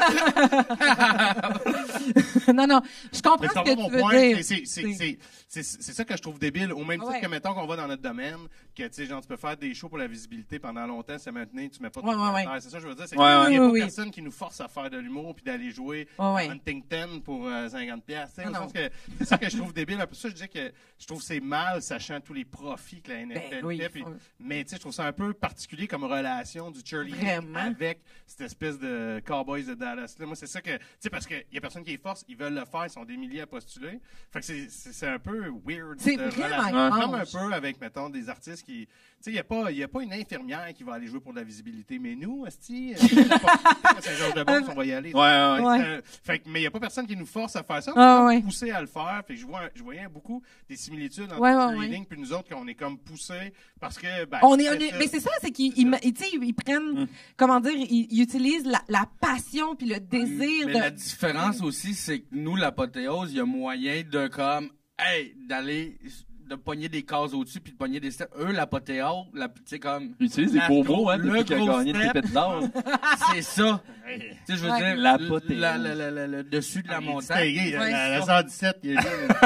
Non, non. non, non. Je comprends Mais ce ça que va, tu mon veux point, dire. c'est- c'est- c'est- c'est- c'est c'est ça que je trouve débile. Au même titre Ouais. que, mettons, qu'on va dans notre domaine, que, tu sais, genre, tu peux faire des shows pour la visibilité pendant longtemps, c'est maintenant, tu mets pas de Ouais, ouais, ouais. commentaires. C'est ça que je veux dire. C'est Ouais, qu'il ouais. n'y a Oui, pas oui. personne qui nous force à faire de l'humour puis d'aller jouer Ouais, ouais. Huntington pour euh, cinquante piastres. tu sais, Ah au non. sens que c'est ça que je trouve débile. Pour ça, je dis que je trouve que c'est mal, sachant tous les profits que la N F L Ben oui, fait. puis- faut- mais, tu sais, je trouve ça un peu particulier comme relation du cheerleading Vraiment. avec cette espèce de Cowboys de Dallas. Là, moi, c'est ça que, tu sais, parce qu'il y a personne qui les force, ils veulent le faire, ils sont des milliers à postuler. Fait que c'est- c'est c'est un peu weird. C'est cette vraiment relation. Comme un étrange. peu avec, mettons, des artistes qui, tu sais, il n'y a pas, il y a pas une infirmière qui va aller jouer pour de la visibilité, mais nous, esti, euh, à Saint-Georges-de-Beauce, on va y aller. Ouais, ouais, ouais. Ouais. Euh, fait que, mais il n'y a pas personne qui nous force à faire ça. On Ah, est ouais. poussé à le faire. Fait que je, vois, je voyais beaucoup des similitudes entre Ouais, le ouais, cheerleading ouais. puis nous autres, qu'on est comme poussés parce que. Ben, On est, c'est on est- ça. mais c'est ça, c'est qu'ils, ils, ils- tu sais, ils prennent, comment dire, ils, ils utilisent la, la passion puis le désir Mais de. la différence aussi, c'est que nous, l'apothéose, il y a moyen de comme, hey, d'aller, de pogner des cases au-dessus puis de pogner des steps. Eux, l'apothéose, la, tu sais, comme, Il utilise des La beaux gros- mots, hein, le depuis qu'il a gros gagné le step. T P d'or. c'est ça. Hey. Tu sais, je veux Ouais. dire, L'apothéose. la- la- la- la- le dessus de la Il est montagne. distingué, Ouais. la, la cent dix-sept, il est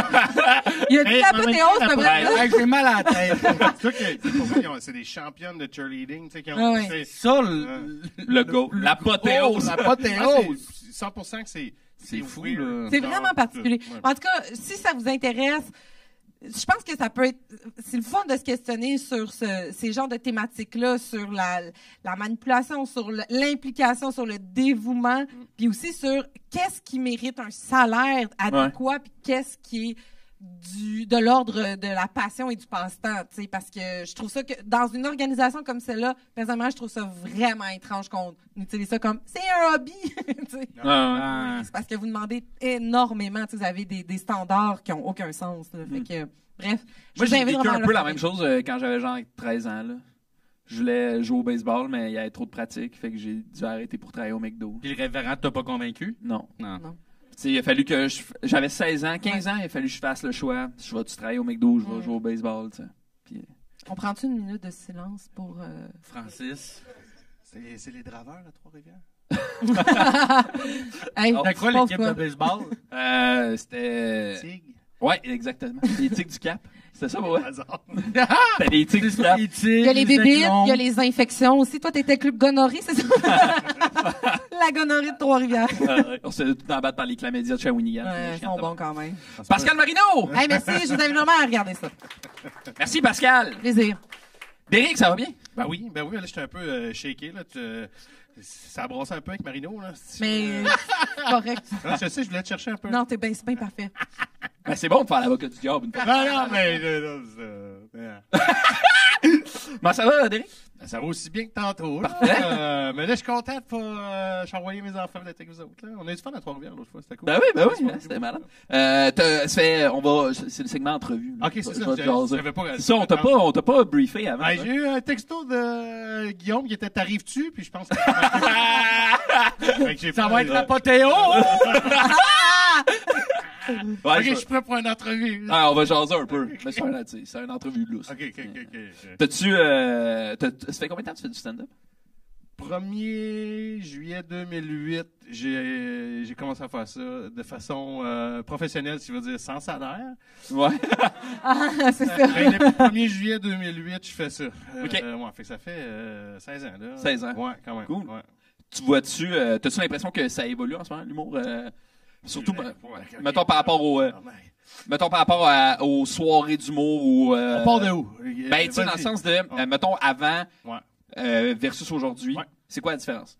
Il y a dit Hey, l'apothéose, mais c'est vrai. Hey, j'ai mal à la tête. C'est sûr que pour moi, ils ont- c'est des championnes de cheerleading, tu sais, qui ont. Ah ouais. c'est- Ça, le, Le go. L'apothéose. Oh, Ah, l'apothéose. c'est cent pour cent que c'est. C'est fou, weird. là. C'est Genre, vraiment particulier. ouais. En tout cas, si ça vous intéresse, je pense que ça peut être, c'est le fun de se questionner sur ce, ces genres de thématiques-là, sur la, la manipulation, sur le- l'implication, sur le dévouement, puis aussi sur qu'est-ce qui mérite un salaire adéquat, puis qu'est-ce qui est du, de l'ordre de la passion et du passe-temps, tu sais, parce que je trouve ça que dans une organisation comme celle-là, personnellement, je trouve ça vraiment étrange qu'on utilise ça comme c'est un hobby, tu sais. Ouais, ouais. C'est parce que vous demandez énormément, tu sais, vous avez des, des standards qui ont aucun sens, là. Fait que, bref. je Moi, vous j'ai invite vécu vraiment un à peu le la même faire. chose euh, quand j'avais genre treize ans, là. Je voulais jouer au baseball, mais il y avait trop de pratique, fait que j'ai dû arrêter pour travailler au McDo. Puis le révérend t'a pas convaincu? Non. Non. Non. Tu sais, il a fallu que je... J'avais seize ans, quinze ans, il a fallu que je fasse le choix. Je vais-tu travailler au McDo, je vais Mm. jouer au baseball, tu sais. Puis, On prend-tu une minute de silence pour... euh, Francis. C'est c'est les draveurs à Trois-Rivières. Hey, C'était quoi tu penses l'équipe quoi? de baseball? euh, c'était... Tig. Ouais, exactement. Les tics du Cap. C'était ça, ouais. Hasard. C'était les tics du Cap. Il y a les bébites, il y a les infections aussi. Toi, t'étais club gonorrhée, c'est ça? La gonorrhée de Trois-Rivières. Euh, on s'est tout le temps battre par les chlamydia de Shawinigan. Ouais, ils sont bons quand même. Pascal Marino! Hey, merci, je vous invite vraiment à regarder ça. Merci, Pascal. Plaisir. Derek, ça va bien? Ben oui, ben oui, là, j'étais un peu euh, shaké, là. Tu, euh, ça a brassé un peu avec Marino, là. Mais c'est correct. Ah, je sais, je voulais te chercher un peu. Non, t'es bien, c'est bien parfait. Ben, c'est bon de faire l'avocat du diable une fois. non, non, mais. euh, non, c'est, euh, euh, Comment ça va, Derek? ça va aussi bien que tantôt. Là. Parfait. Euh, mais là, je suis content de pas. Euh, j'ai envoyé mes enfants d'être avec vous autres. Là. On a eu du fun à Trois-Rivières l'autre fois, c'était cool. Ben oui, ben oui, C'était hein, c'était malade. Euh, t'as- ça fait, on va, c'est le segment entrevue. là. Ok, c'est Je ça. vais te je- jaser. j'avais pas- C'est ça, on t'a pas, on t'a pas briefé avant. Ben, hein? j'ai eu un texto de euh, Guillaume qui était t'arrives-tu, puis je pense que. Fait que j'ai Ça pas- va être l'apothéose! Ouais, Ok, je- je suis prêt pour une entrevue. Ah, on va jaser un peu. Mais c'est un, tu sais, c'est une entrevue lousse. Ok, ok, ok, ok. ok. T'as-tu, euh, t'as- ça fait combien de temps que tu fais du stand-up? premier juillet deux mille huit, j'ai j'ai commencé à faire ça de façon euh, professionnelle, si je veux dire sans salaire. Ouais. Ah, c'est ça. Ben, le premier juillet deux mille huit, je fais ça. Euh, Ok. ouais, fait que ça fait euh, seize ans. Là. seize ans. Ouais, quand même. Cool. Ouais. Tu vois-tu, euh, t'as-tu l'impression que ça évolue en ce moment, l'humour? euh, surtout, Ouais, ben, ouais, ok. mettons par rapport au, euh, Ah, ben, mettons par rapport à- aux soirées d'humour ou, euh, On part de où? ben, tu sais, dans le sens de, euh, mettons, avant, Ouais. euh, versus aujourd'hui. Ouais. C'est quoi la différence?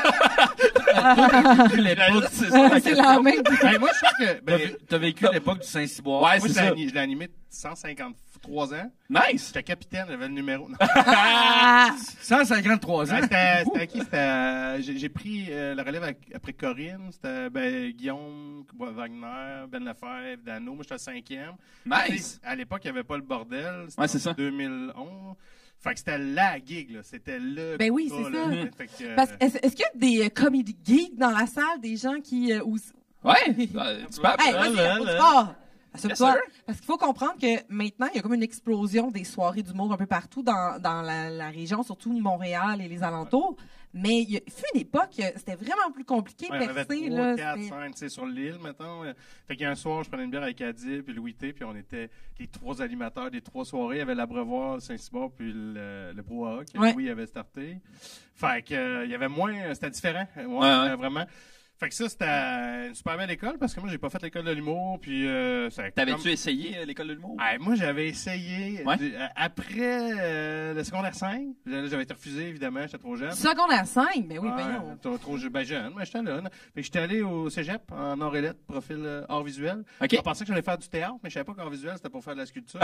L'époque- c'est ça, la C'est question. la même. Ben, moi, je trouve que. T'as Ben, vé- T'as vécu l'époque du Saint-Cyboire. Ouais, moi, c'est je l'ai ça. ani- je l'ai animé cent cinquante-trois ans. Nice! J'étais capitaine, j'avais le numéro. Non. Ah, cent cinquante-trois ans. Ah, C'était c'était à qui? C'était à- J'ai j'ai pris euh, la relève avec- après Corinne. C'était ben, Guillaume, Wagner, Ben Lefebvre, Dano. Moi, j'étais le cinquième. Tu Nice! sais, À l'époque, il n'y avait pas le bordel. C'était Ouais, c'est en ça. deux mille onze. Fait que c'était la gig, là. C'était le. Ben oui, cas, c'est là. ça. Fait que, euh, Parce, est-ce, est-ce qu'il y a des euh, comedy geeks dans la salle, des gens qui... Euh, ou... Ouais, euh, tu peux Hey, appeler. vas-y, là, faut que là. tu pars. Assure-toi. sûr. Parce qu'il faut comprendre que maintenant, il y a comme une explosion des soirées d'humour un peu partout dans, dans la, la région, surtout Montréal et les alentours. Mais il y a, il fut une époque, euh, c'était vraiment plus compliqué Ouais, de on avait percer. trois, Là, quatre, c'était- cinq, tu sais, sur l'île, mettons. Euh, Fait qu'il y a un soir, je prenais une bière avec Adil puis Louis T, puis on était les trois animateurs des trois soirées. Il y avait l'Abreuvoir, Saint-Cyboire, puis le, le Brouhaha que Ouais. Louis avait starté. Fait que, euh, il y avait moins, c'était différent. Ouais, Ouais, ouais. euh, vraiment. Fait que ça, c'était une super belle école, parce que moi, j'ai pas fait l'école de l'humour, puis euh, ça a T'avais-tu comme- essayé euh, l'école de l'humour? Ah, moi, j'avais essayé Ouais. du- euh, après euh, le secondaire cinq. Là, j'avais été refusé, évidemment, j'étais trop jeune. Secondaire cinq, ben oui, Ouais, voyons. trop, trop je- ben, jeune, mais j'étais là. Fait que j'étais allé au cégep en nord et lettres, profil euh, art visuel. OK. Je pensais que j'allais faire du théâtre, mais je savais pas qu'art visuel, c'était pour faire de la sculpture.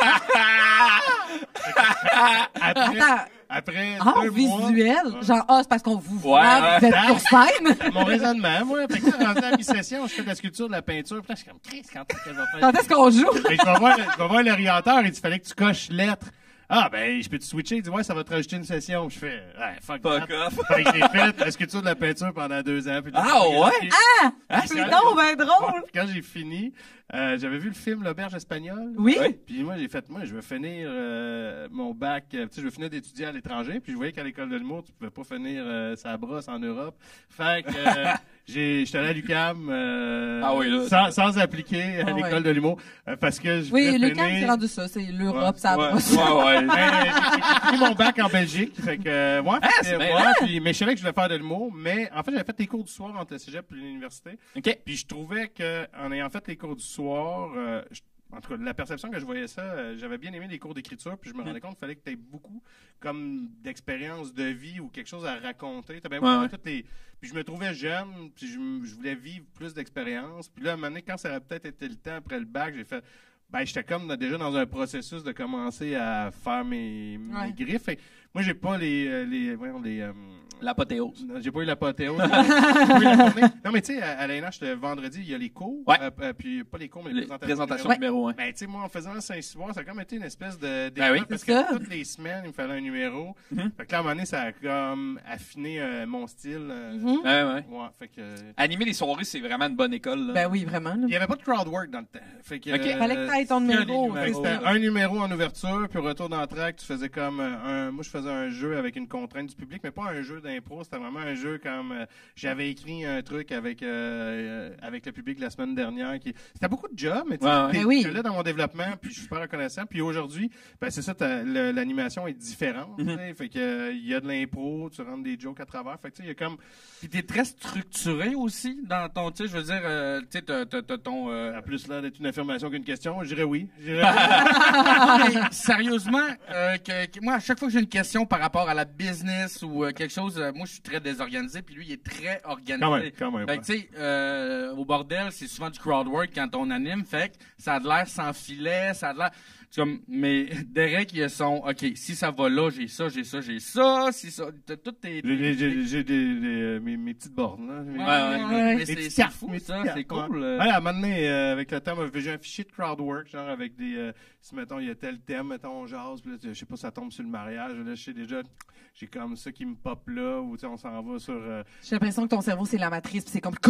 après, Attends, après art deux mois, visuel? Genre, ah, c'est parce qu'on vous voit, Ouais, vous êtes ouais. sur scène. c'est mon raisonnement, moi. Fait que là, rendu à la mi-session, je fais de la sculpture, de la peinture. Puis là, je suis comme, Chris, quand est-ce que je vais faire? Quand est-ce qu'on joue? Fait que je vais voir, le- je vais voir l'orienteur, il dit, fallait que tu coches lettres. Ah, ben, je peux te switcher? Il dit, ouais, ça va te rajouter une session. Je fais, ouais, fuck, Fuck that. off. Fait que j'ai fait la sculpture de la peinture pendant deux ans. Puis Ah, ouais? Ah! c'est C'est vrai. donc ben drôle! Puis quand j'ai fini, euh, j'avais vu le film L'Auberge espagnole. Oui? Ouais. Puis moi, j'ai fait, moi, je veux finir euh, mon bac, euh, tu sais, je veux finir d'étudier à l'étranger. Puis je voyais qu'à l'école de l'humour, tu pouvais pas finir euh, sa brosse en Europe. Fait que euh, j'ai, j'étais allé à l'U Q A M euh, Ah oui, là, sans, sans appliquer à Ah l'école ouais. de l'humour euh, parce que je Oui, voulais le finir... camp, c'est rendu ça. C'est l'Europe, Ouais, ça Ouais, brosse. ouais, ouais. Ben, j'ai j'ai fini mon bac en Belgique. Fait que, euh, ouais, Ah, fait que, c'est bien, ouais, hein? puis- mais je savais que je voulais faire de l'humour. Mais en fait, j'avais fait les cours du soir entre le cégep et l'université. OK. Puis je trouvais que en ayant fait les cours du soir, euh, je- en tout cas, la perception que je voyais ça, euh, j'avais bien aimé les cours d'écriture, puis je me rendais compte qu'il fallait que tu aies beaucoup comme d'expérience de vie ou quelque chose à raconter. T'as bien Ouais, beau ouais. toutes les... Puis je me trouvais jeune, puis je, m- je voulais vivre plus d'expérience. Puis là, à un moment donné, quand ça aurait peut-être été le temps après le bac, j'ai fait... Ben, j'étais comme dans- déjà dans un processus de commencer à faire mes, mes Ouais. griffes. Fait que moi, j'ai pas les... euh, les, voyons, les euh, L'apothéose. non, j'ai pas eu l'apothéose. J'ai pas eu la tournée. Non, mais tu sais, à, à l'A N H, le vendredi, il y a les cours. Ouais. Euh, euh, puis pas les cours, mais les, Les présentations. présentations numéro un. Ben, tu sais, moi, en faisant Saint-Cyboire, ça a comme été une espèce de... Ben oui. parce C'est ça. que toutes les semaines, il me fallait un numéro. Mhm. Fait que là, à un moment donné, ça a comme affiné euh, mon style. euh, Mhm. Ouais, ouais. Ouais, fait que... Animer les soirées, c'est vraiment une bonne école. Là. Ben oui, vraiment. là. Il n'y avait pas de crowd work dans le temps. Fait que, Ok. euh, Fallait que t'ailles ton que numéro. les fait que c'est c'était ça. un numéro en ouverture, puis au retour d'entraque, tu faisais comme euh, un. Moi, je faisais un jeu avec une contrainte du public, mais pas un jeu d'impro. C'était vraiment un jeu comme. euh, j'avais écrit un truc avec, euh, euh, avec le public la semaine dernière. Qui... C'était beaucoup de jobs, mais tu sais, Ouais, ouais. t'es- Ben oui. t'es là dans mon développement, puis je suis super reconnaissant. Puis aujourd'hui, ben, c'est ça, t'as- le- l'animation est différente. tu sais. Fait que euh, il y a de l'impro, tu rentres des jokes à travers. Fait que tu sais, il y a comme. Puis t'es très structuré aussi dans ton, tu sais, je veux dire, euh, tu sais, t'as, t'as, t'as ton... euh, En plus, là, d'être une affirmation qu'une question, je dirais oui. Je dirais- Non, mais sérieusement, euh, que, que- moi, à chaque fois que j'ai une question par rapport à la business ou euh, quelque chose, euh, moi, je suis très désorganisé, puis lui, il est très organisé. quand même, quand même. Fait que, tu sais, euh, au bordel, c'est souvent du crowd work quand on anime, fait que ça a de l'air sans filet, ça a de l'air... C'est comme, mais Derek, il a son, OK, si ça va là, j'ai ça, j'ai ça, j'ai ça, si ça... T'as toutes tes... J'ai- j'ai- J'ai j'ai des, des- euh, mes, mes petites bornes. Là. Mes- Ouais, ouais, ouais, ouais. mais c'est, petites c'est cartes, fou, mes ça, petites cartes, c'est cool. ouais. euh. Ouais, à un moment donné, euh, avec le temps, moi, j'ai un fichier de crowd work, genre avec des. Euh, si, mettons, il y a tel thème, mettons, on jase, puis là, je sais pas, ça tombe sur le mariage. Là, je sais déjà, j'ai comme ça qui me pop là, ou tu sais, on s'en va sur. Euh, J'ai l'impression que ton cerveau, c'est la matrice, puis c'est comme...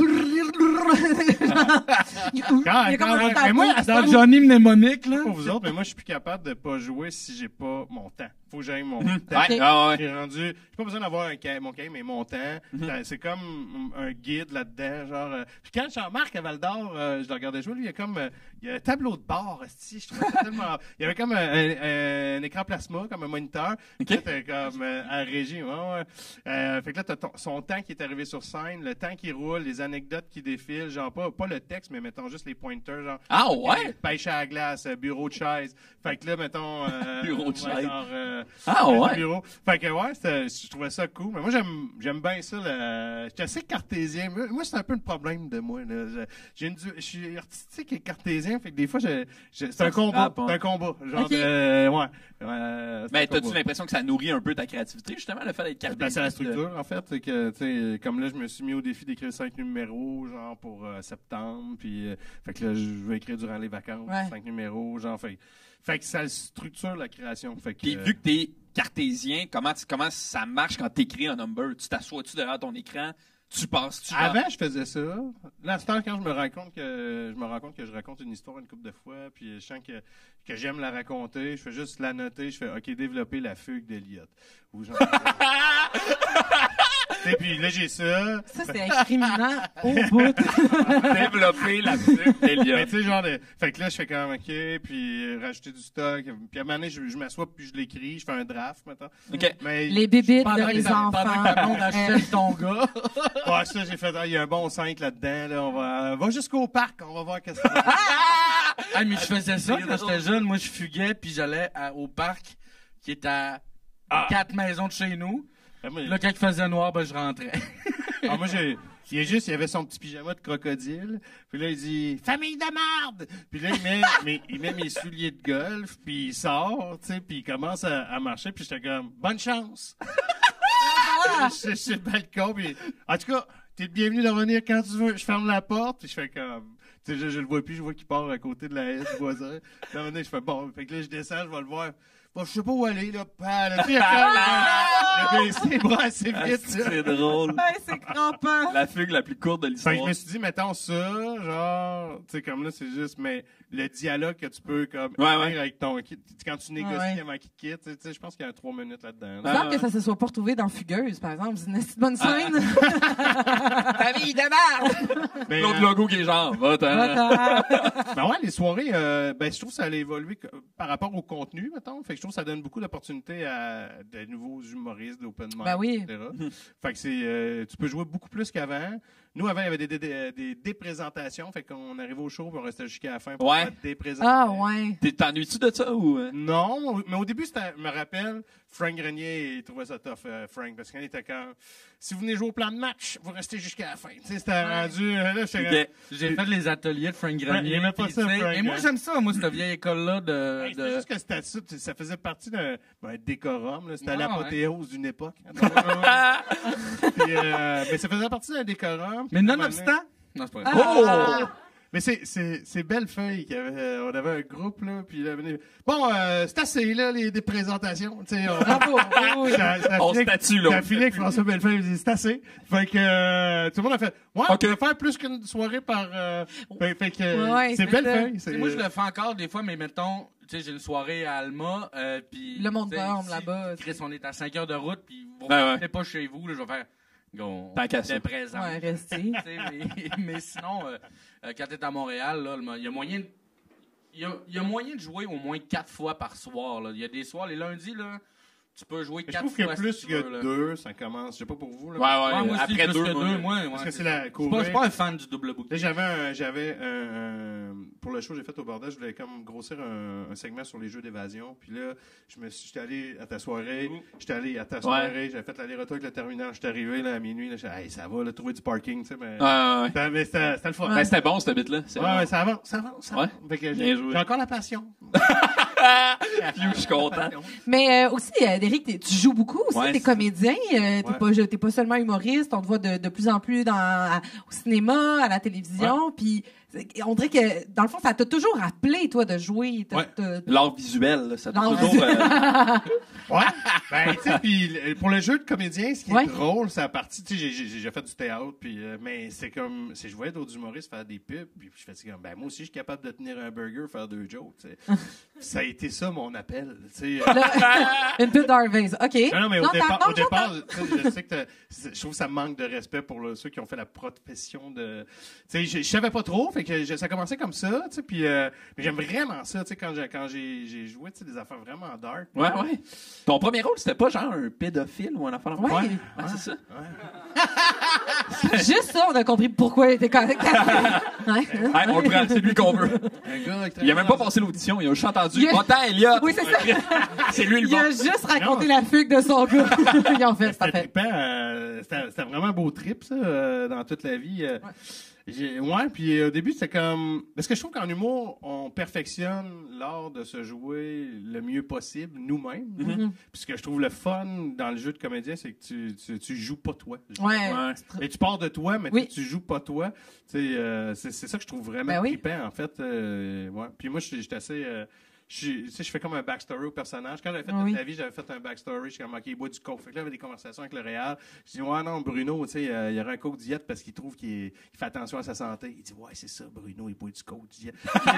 Il y a comme quand un même, tableau mais moi, qui Dans sonne. Johnny Mnémonique, là. pour vous autres, mais moi, je suis plus capable de pas jouer si j'ai pas mon temps. Faut que j'aille mon temps. Ouais, ah, ouais. J'ai rendu, j'ai pas besoin d'avoir un cahier, mon cahier, mais mon temps. Ça- C'est comme un guide là-dedans, genre. euh, Puis quand Jean-Marc à Val d'Or, euh, je le regardais jouer, lui, il y a comme, euh, il y a un tableau de bord, esti, je trouvais ça tellement. Il y avait comme un, un- un écran plasma, comme un moniteur. Ok. Là, t'es comme euh, à régie, ouais, ouais. Euh, fait que là, t'as ton- son temps qui est arrivé sur scène, le temps qui roule, les anecdotes qui défilent, genre pas, pas le texte, mais mettons juste les pointers, genre. Ah, ouais? Pêche à la glace, euh, bureau de chaise. Fait que là, mettons. euh, Bureau de ouais, chaise. genre, euh, Ah, ouais, ouais. bureau. Fait que ouais, c'était- je trouvais ça cool. Mais moi, j'aime, j'aime bien ça. le- Je suis assez cartésien. Moi, moi, c'est un peu le problème de moi. Là. Je, j'ai une, du- je suis artistique et cartésien. Fait que des fois, je, je- c'est Ça un se combat. frappe, hein. C'est un combat. Genre, Ok. de- ouais. ouais c'est Ben, un t'as-tu combat. l'impression que ça nourrit un peu ta créativité, justement, le fait d'être cartésien? Ben, c'est la structure, en fait. C'est que, tu sais, comme là, je me suis mis au défi d'écrire cinq numéros, genre, pour euh, septembre. Puis, euh, fait que là, je vais écrire durant les vacances, Ouais. cinq numéros, genre, fait, fait que ça structure la création. Fait que, Puis euh, vu que t'es cartésien, comment, tu, comment ça marche quand t'écris un number? Tu t'assois-tu derrière ton écran? Tu passes, tu Avant, je faisais ça. Là, à ce temps, quand je me rends compte que je me rends compte que je raconte une histoire une couple de fois, puis je sens que, que j'aime la raconter, je fais juste la noter, je fais OK, développer la fugue d'Eliott. Ou genre. Et puis là, j'ai ça. Ça, c'est incriminant au bout. développer la fugue d'Eliott. Ben, tu sais, genre, de... fait que là, je fais comme OK, puis euh, rajouter du stock. Puis à un moment donné, je, je m'assois, puis je l'écris, je fais un draft, maintenant. OK. Mais, Les bébites Pendant de que les ta- enfants. pendant que ta blonde achète ton gars. Ouais, ça, j'ai fait, ah, il y a un bon cinq là-dedans, là. On va, va jusqu'au parc, on va voir qu'est-ce que Ah, mais je faisais ça quand j'étais jeune. Moi, je fuguais, puis j'allais à- au parc qui est à Ah. quatre maisons de chez nous. Ah, moi, Là, quand il faisait noir, ben, je rentrais. ah, moi, j'ai, il y a juste, il y avait son petit pyjama de crocodile. Puis là, il dit, famille de marde! Puis là, il met, mes, il met mes souliers de golf, puis il sort, tu sais, puis il commence à, à marcher, puis j'étais comme, bonne chance! je suis sur le balcon, puis en tout cas, t'es le bienvenu de revenir quand tu veux. Je ferme la porte, puis je fais comme, tu sais, je, je le vois plus, je vois qu'il part à côté de la haie du voisin. Puis à un moment donné, je fais, bon, fait que là, je descends, je vais le voir. Bon, je sais pas où aller, là. Bah, là, tu sais, il a baissé les bras assez Ah, vite, c'est ça. c'est drôle. Ouais, c'est crampant. La fugue la plus courte de Fait l'histoire. que je me suis dit, mettons ça, genre, tu sais, comme là, c'est juste, mais le dialogue que tu peux, comme, Ouais, écrire ouais. avec ton kit, quand tu négocies Ouais. avant qu'il te quitte, tu sais, je pense qu'il y a trois minutes là-dedans. Il là. me semble que ça se soit pas retrouvé dans Fugueuse, par exemple. C'est une petite bonne scène. Famille de merde! Mais, L'autre euh, logo qui est genre, va-t'en. Va-t'en. ben ouais, les soirées, euh, ben, je trouve que ça allait évoluer co- par rapport au contenu, mettons. Fait que je trouve que ça donne beaucoup d'opportunités à de nouveaux humoristes, d'open mic, Ben oui. et cetera. Fait que c'est, euh, tu peux jouer beaucoup plus qu'avant. Nous, avant, il y avait des, des, des, des déprésentations. Fait qu'on arrivait au show, puis on restait jusqu'à la fin pour Ouais. faire des présentations. Ah, ouais. T'es- T'ennuies-tu de ça ou. euh? Non, mais au début, c'était, je me rappelle, Frank Grenier, il trouvait ça tough, euh, Frank, parce qu'il était comme, si vous venez jouer au plan de match, vous restez jusqu'à la fin. Tu sais, c'était rendu, euh, là, j'étais Ok. J'ai fait les ateliers de Frank Ouais, il Grenier. aimait pas puis, ça, tu sais, Frank, Et moi, hein. j'aime ça, moi, cette vieille école-là de... Hey, de... c'était juste que c'était ça, tu sais, ça faisait partie d'un ben, décorum, là, c'était Ouais, l'apothéose d'une époque. Puis, euh, mais ça faisait partie d'un décorum. Mais Puis, à un moment nonobstant... Non, c'est pas vrai. Ah. Oh! Mais c'est, c'est, c'est Bellefeuille qui avait, euh, on avait un groupe, là, puis là, venait, bon, euh, c'est assez, là, les, des présentations, tu sais, on, Bravo. Oui. ça, ça On filait- statue, là. Ça filait que François Bellefeuille il dit, c'est assez. Fait que, euh, tout le monde a fait, ouais, Ok. on peut faire plus qu'une soirée par, euh, fait, fait que, Ouais, c'est c'est Bellefeuille. Tu sais, moi, je le fais encore des fois, mais mettons, tu sais, j'ai une soirée à Alma, euh, puis... Le monde tu sais, dorme si- là-bas. Chris, on est à cinq heures de route, puis vous Ben ouais. restez pas chez vous, là, je vais faire... Go, Tant qu'à ça. des présents. Ouais, restez. Tu sais, mais, mais sinon, euh, euh, quand t'es à Montréal, là, il y a moyen de... Il y a, il y a moyen de jouer au moins quatre fois par soir. là. Il y a des soirs, les lundis, là, tu peux jouer Je quatre trouve que fois. plus si tu que veux, là. deux, ça commence, je sais pas pour vous, là. Ouais, ouais. Ouais, moi aussi, Après plus deux, que moi, deux, je- moi. ouais, Parce que c'est c'est la ça. Je suis courir. pas- je suis pas un fan du double boucle. Là, j'avais un, j'avais un, un- pour le show que j'ai fait au bordel, je voulais comme grossir un, un segment sur les jeux d'évasion. Puis là, je me suis, j'étais allé à ta soirée, j'étais allé à ta soirée, j'avais fait l'aller-retour avec le terminal, j'étais arrivé là à minuit, là, j'étais, hey, ça va, là, trouver du parking, tu sais, mais, Ouais, ouais, ouais. C'était- mais c'était, c'était le fun. Ben, c'était bon, cette bit-là. C'est Ouais, bon. ouais, ça avance, ça avance, ça avance. Ouais. Fait que Bien j'ai, joué. j'ai encore la passion. Phew, je suis content. Mais euh, aussi, euh, Derek, t'es- tu joues beaucoup aussi, Ouais, t'es c'est- comédien, euh, t'es Ouais. pas t'es pas seulement humoriste, on te voit de, de plus en plus dans à- au cinéma, à la télévision, puis c'est- on dirait que dans le fond, ça t'a toujours appelé toi de jouer. t'as- Ouais. t'as- L'art visuel, là, ça peut L'art toujours. visuel. euh, Ouais. Ben, tu sais, puis le- pour le jeu de comédien, ce qui Ouais. est drôle, c'est à partir, tu sais, j'ai, j'ai, j'ai fait du théâtre, puis, euh, mais c'est comme, c'est je voyais d'autres humoristes faire des pubs, puis je faisais comme, ben, moi aussi, je suis capable de tenir un burger, faire deux jokes, tu sais. Ça a été ça, mon appel, tu sais. Une pub d'Harvey's. OK. Non, non, mais au Non, départ, t'as- au non, départ tu sais, je sais que t'as- c'est- je trouve que ça manque de respect pour le- ceux qui ont fait la profession de. Tu sais, je, je savais pas trop, fait que je- ça commençait comme ça, tu sais, puis euh, mais j'aime vraiment ça, tu sais, quand j'ai quand j'ai j'ai joué, tu sais, des affaires vraiment dark. Ouais, ouais. Ton premier rôle, c'était pas genre un pédophile ou un enfant Ouais. Ouais, c'est ça. Juste ça, on a compris pourquoi il était correct. Ouais. Hey, on le prend, c'est lui qu'on veut. Un gars avec- Il a même pas passé l'audition, il a juste entendu. Il a- Va-t'en, Elliot! Oui, c'est ça. C'est lui le Il a bon. juste raconté la fugue de son gars. Ils ont fait, c'est C'était parfait. trippant, euh, c'était c'était vraiment un beau trip, ça, euh, dans toute la vie. euh. J'ai- Ouais, puis euh, au début, c'était comme... Parce que je trouve qu'en humour, on perfectionne l'art de se jouer le mieux possible, nous-mêmes. Mhm. Puis ce que je trouve le fun dans le jeu de comédien, c'est que tu, tu, tu joues pas toi. Ouais. Ouais. Et tu pars de toi, mais Oui. tu joues pas toi. Tu sais, euh, c'est c'est ça que je trouve vraiment Ben oui. trippant, en fait. euh, ouais. Puis moi, j'étais j'étais assez... euh, je, tu sais, je fais comme un backstory au personnage. Quand j'avais fait Oui. toute la vie, j'avais fait un backstory. Je suis comme, OK, il boit du coke. Fait que là, j'avais des conversations avec le réal. Je dis, ouais, non, Bruno, tu sais, euh, il y aurait un coke diète parce qu'il trouve qu'il est- il fait attention à sa santé. Il dit, ouais, c'est ça, Bruno, il boit du coke diète.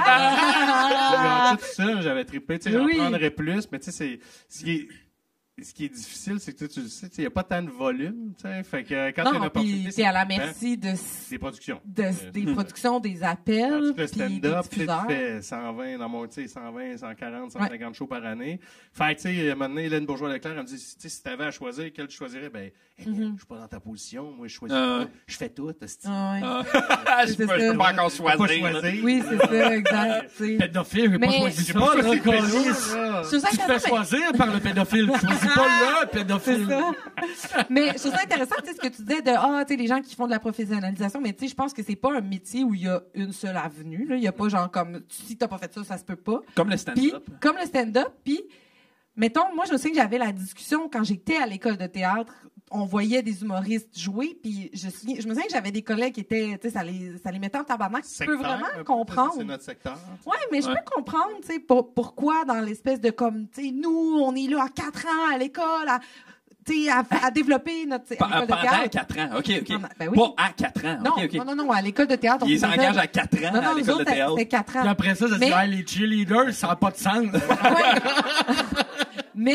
Tout ça, j'avais trippé. Tu sais, j'en Oui. prendrais plus, mais tu sais, c'est, ce qui est, ce qui est difficile, c'est que tu le sais, il n'y a pas tant de volume, tu sais. Fait que euh, quand tu as une Non, opportunité, puis c'est t'es à la trippant. merci de, Des productions. de- Euh, des productions, des Quand appels, tu fais puis des stand-up, tu sais, diffuseurs. tu fais cent vingt dans mon, tu sais, cent vingt, cent quarante, cent cinquante shows par année. Fait que, tu sais, maintenant, Hélène Bourgeois-Leclerc, elle me dit, tu sais, si t'avais à choisir, quel tu choisirais? Ben, Hélène, je suis pas dans ta position. Moi, je choisis Ah. pas. Je fais tout, esti. Ah ouais. Ah, je C'est peux, je ça. peux pas encore Je peux pas choisir. là. choisir. Oui, c'est ça, exact. tu sais. Pédophile, j'ai pas Mais- choisi J'ai ça, pas là, choisi le câlisse. pédo, là. Je trouve ça Tu te fais intéressant, mais- choisir par le pédophile. Tu choisis pas le C'est pédophile. ça. Mais je trouve ça intéressant, tu sais, ce que tu disais de, ah, tu sais, les gens qui font de la professionnalisation, mais tu sais, je pense que c'est pas un métier où il y a une seule avenue, là. Il y a pas genre comme, si t'as pas fait ça, ça se peut pas. Comme le Puis, stand-up. comme le stand-up, puis, mettons, moi, je me souviens que j'avais la discussion quand j'étais à l'école de théâtre. On voyait des humoristes jouer, puis je, souviens- je me souviens que j'avais des collègues qui étaient, tu sais, ça les, ça les mettait en tabarnak. Tu peux Sectaire, un vraiment peu, comprendre. C'est notre secteur. Ouais, mais je Ouais. peux comprendre, tu sais, pour- pourquoi dans l'espèce de comme, tu sais, nous, on est là à quatre ans à l'école, à, tu sais, à, à développer notre, à Pa- l'école de Pendant théâtre. quatre ans. OK, OK. Pendant- ben oui. Pas à quatre ans. Non, OK, OK. non, non, non, à l'école de théâtre. on Ils faisait- s'engagent à quatre ans Non, non, à nous l'école de autres, théâtre. c'était quatre ans. Puis après ça, ça se Mais- dit, ah, les cheerleaders, ça n'a pas de sens. Mais,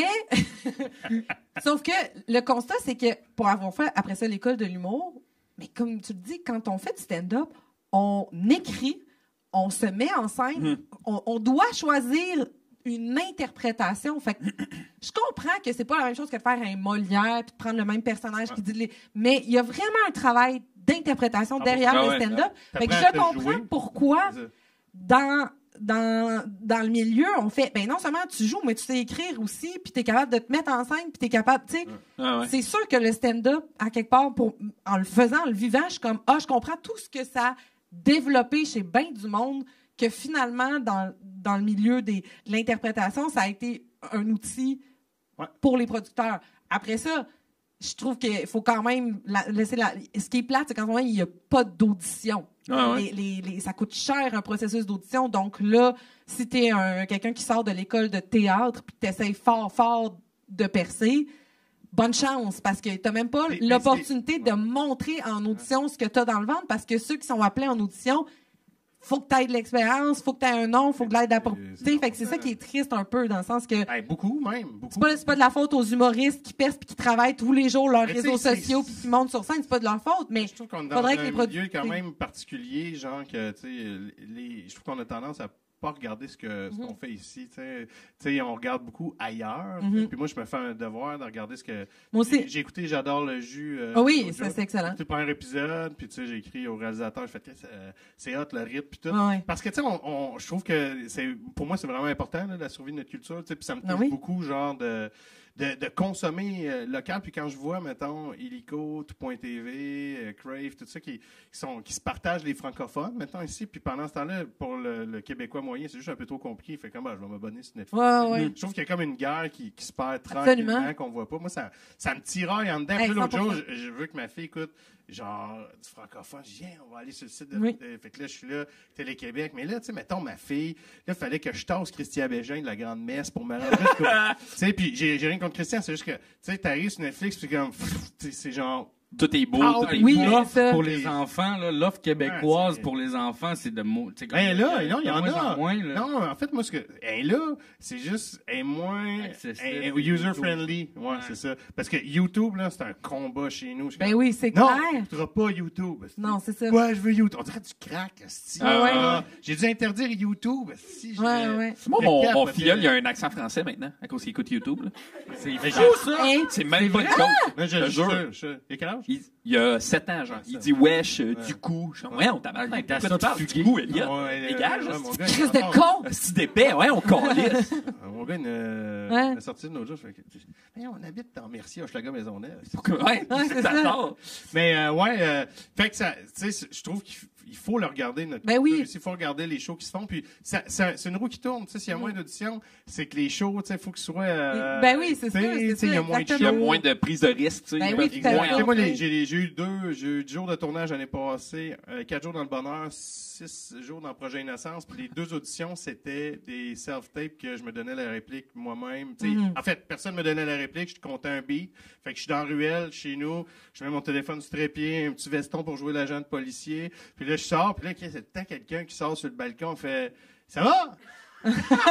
sauf que le constat, c'est que pour avoir fait après ça l'école de l'humour, mais comme tu le dis, quand on fait du stand-up, on écrit, on se met en scène, on, on doit choisir une interprétation. Fait que je comprends que c'est pas la même chose que de faire un Molière puis de prendre le même personnage qui dit les... mais il y a vraiment un travail d'interprétation derrière Ah le ouais. stand-up. Fait que T'apprends à je te comprends jouer. pourquoi C'est ça. dans dans dans le milieu, on fait ben non seulement tu joues mais tu sais écrire aussi puis tu es capable de te mettre en scène puis tu es capable, tu sais. Ah ouais. C'est sûr que le stand-up à quelque part pour en le faisant, en le vivant, je suis comme ah, je comprends tout ce que ça a développé chez ben du monde que finalement dans dans le milieu des de l'interprétation, ça a été un outil Ouais. pour les producteurs. Après ça, je trouve qu'il faut quand même la- laisser la. Ce qui est plate, c'est qu'en ce moment, il n'y a pas d'audition. Ah ouais. Les- les- les- ça coûte cher un processus d'audition. Donc là, si tu es quelqu'un qui sort de l'école de théâtre puis que tu essaies fort, fort de percer, bonne chance parce que tu n'as même pas Mais- mais l'opportunité c'est- de montrer en audition ce que tu as dans le ventre parce que ceux qui sont appelés en audition, faut que tu aies de l'expérience, faut que tu aies un nom, faut que tu l'aides à c'est- Tu c'est sais, fait que c'est ça normal. qui est triste un peu dans le sens que Ben, beaucoup, même. Beaucoup. c'est pas, c'est pas de la faute aux humoristes qui percent puis qui travaillent tous les jours leurs Mais réseaux tu sais, sociaux c'est- puis qui montent sur scène, c'est pas de leur faute, mais Je trouve qu'on est dans faudrait un que les milieu produ- quand même particulier, genre que, tu sais, les, je trouve qu'on a tendance à pas regarder ce que ce qu'on fait ici, tu sais. Tu sais, on regarde beaucoup ailleurs. Mhm. Puis moi, je me fais un devoir de regarder ce que... moi aussi. J'ai j'ai écouté J'adore le jus. euh, Ah oui, l'autre ça jour. c'est excellent. J'ai écouté le premier épisode, puis tu sais, j'ai écrit au réalisateur, je fais euh, c'est hot le rythme, puis tout. Ouais, ouais. Parce que, tu sais, on, on- je trouve que c'est, pour moi, c'est vraiment important, là, la survie de notre culture, tu sais, puis ça me touche Ah oui? beaucoup, genre, de, de, de consommer euh, local. Puis quand je vois, mettons, Illico, Tout.tv, euh, Crave, tout ça, qui, qui, sont, qui se partagent les francophones, mettons, ici, puis pendant ce temps-là, pour le, le Québécois moyen, c'est juste un peu trop compliqué. Il fait comme, ah, je vais m'abonner sur Netflix. Ouais, ouais. Je trouve qu'il y a comme une guerre qui, qui se perd Absolument. tranquillement, qu'on voit pas. Moi, ça, ça me tiraille en dedans. Hey, Puis l'autre cent pour jour, cent. je, je veux que ma fille écoute, genre, du francophone. Je dis, viens, on va aller sur le site de... Oui. de- fait que là, je suis là, Télé-Québec. Mais là, tu sais, mettons, ma fille, là, il fallait que je tasse Christian Bégin de la Grande Messe pour me rendre jusqu'au... Tu sais, puis j'ai j'ai rien contre Christian, c'est juste que, tu sais, t'arrives sur Netflix, puis comme, pff, tu sais, c'est genre... Tout est beau, Ah, tout est oui, beau. c'est L'offre ça. pour les enfants, là, l'offre québécoise Ouais, c'est- pour les enfants, c'est de mots. tu sais, comme- Ben là, non, il y de en moins a. en moins, là. Non, en fait, moi, ce que. Elle est là, c'est juste. Elle est moins. Accessible, elle est YouTube. user-friendly. Ouais, Ouais. c'est ça. Parce que YouTube, là, c'est un combat chez nous. Je suis Ben comme, oui, c'est non, clair. tu n'auras pas YouTube. Non, c'est ça. Ouais, je veux YouTube. On dirait du crack, esti. Ah ouais, Ah, j'ai dû interdire YouTube. Si je Ouais, ouais. Moi, je mon, mon capotais. filleul, il a un accent français maintenant, à cause qu'il écoute YouTube. là. C'est Mais fou, j'ai- ça! Hein? C'est même pas une coke. Non, je, Je te je, jure. je, je, il y a quel âge? Il, il a sept ans, genre. Ouais, Il ça. dit wesh, euh, Ouais. du coup. Je suis comme, ouais, on Ah, tabarnak. il est à Pourquoi ça tu parles de du fuguer. coup, Elliot? Ouais, euh, Dégage, ouais, mon gars, Crise il de est en con! Si d'épais, ouais, on calisse. Ah, mon gars, une, euh, Ouais. il est sorti de l'autre jour. Je fais que, hey, on habite dans Mercier, Hochelaga, Maisonneuve. Ouais, Ouais, c'est ça ça. sort. Mais euh, ouais, euh, fait que ça, tu sais, je trouve qu'il f- il faut le regarder notre. Ben oui. Il faut regarder les shows qui se font. Puis ça, ça- c'est une roue qui tourne. Tu sais, s'il y a moins d'auditions, c'est que les shows, tu sais, il faut qu'ils soient. euh, Ben oui, c'est tu sais, sûr, c'est tu sais, il y a ça, moins de Il y a exactement. shows. moins de prise de risque, tu sais. Ben ils oui, peuvent tout à moins fait. Tu sais, en- moi, les- j'ai j'ai j'ai eu deux, j'ai eu dix jours de tournage l'année passée, euh, quatre jours dans le bonheur, six jours dans Projet Innocence. Puis les deux auditions, c'était des self-tapes que je me donnais la réplique moi-même. Mm-hmm. En fait, personne me donnait la réplique, je comptais un beat. Fait que je suis dans la ruelle, chez nous, je mets mon téléphone sur trépied, un petit veston pour jouer l'agent de policier. Puis là, je sors, puis là, okay, c'est tant quelqu'un qui sort sur le balcon, fait « Ça va? » Oh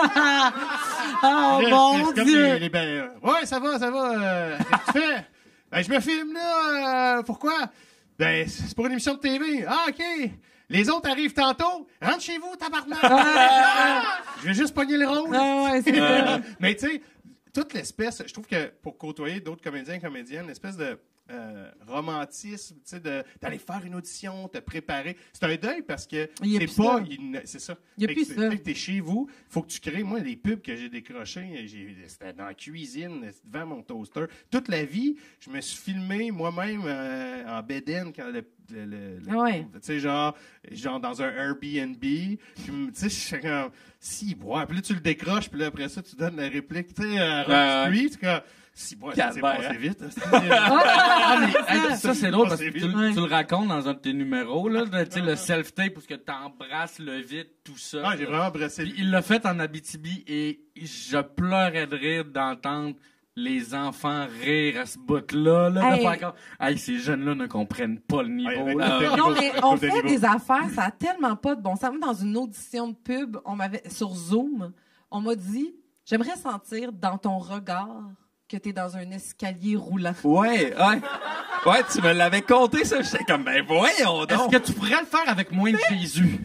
là, mon c'est Dieu! Les, les, ben, ouais, ça va, ça va. Euh, Qu'est-ce que tu fais? Ben, je me filme là. Euh, pourquoi? Ben, c'est pour une émission de T V. Ah, OK. Les autres arrivent tantôt. Rentre chez vous, tabarnak. Ah, je vais juste pogner le rôle. Ah ouais, c'est euh, mais tu sais, toute l'espèce, je trouve que pour côtoyer d'autres comédiens et comédiennes, l'espèce de euh, romantisme, tu sais, de, d'aller faire une audition, te préparer. C'est un deuil parce que c'est pas... Il, c'est ça. Il y a plus ça. Fait que t'es chez vous, faut que tu crées. Moi, les pubs que j'ai décrochés, j'ai, c'était dans la cuisine, devant mon toaster. Toute la vie, je me suis filmé moi-même euh, en bédaine quand le Le, le, le, ouais. Tu sais, genre, genre dans un Airbnb. Puis, tu sais, je suis comme, si, bois. Puis là, tu le décroches, puis là, après ça, tu donnes la réplique, tu sais, à Rob Street. C'est comme, si, bois, ça s'est passé vite. Ah, mais, hey, ça, c'est drôle parce que tu, tu le racontes dans un de tes numéros, là, tu sais, le self-tape où tu embrasses le vide tout ça. Ah, j'ai vraiment embrassé. Puis il l'a fait en Abitibi et je pleurais de rire d'entendre les enfants rire à ce bout-là. Là, hey. de faire comme, hey, ces jeunes-là ne comprennent pas le niveau. Hey, là. euh, Non, mais on fait des affaires, ça a tellement pas de bon sens. Moi, dans une audition de pub, on m'avait sur Zoom, on m'a dit, j'aimerais sentir dans ton regard que t'es dans un escalier roulant. Ouais, ouais. Ouais, tu me l'avais compté, ça. J'étais comme, ben voyons donc. Est-ce que tu pourrais le faire avec moins de Jésus?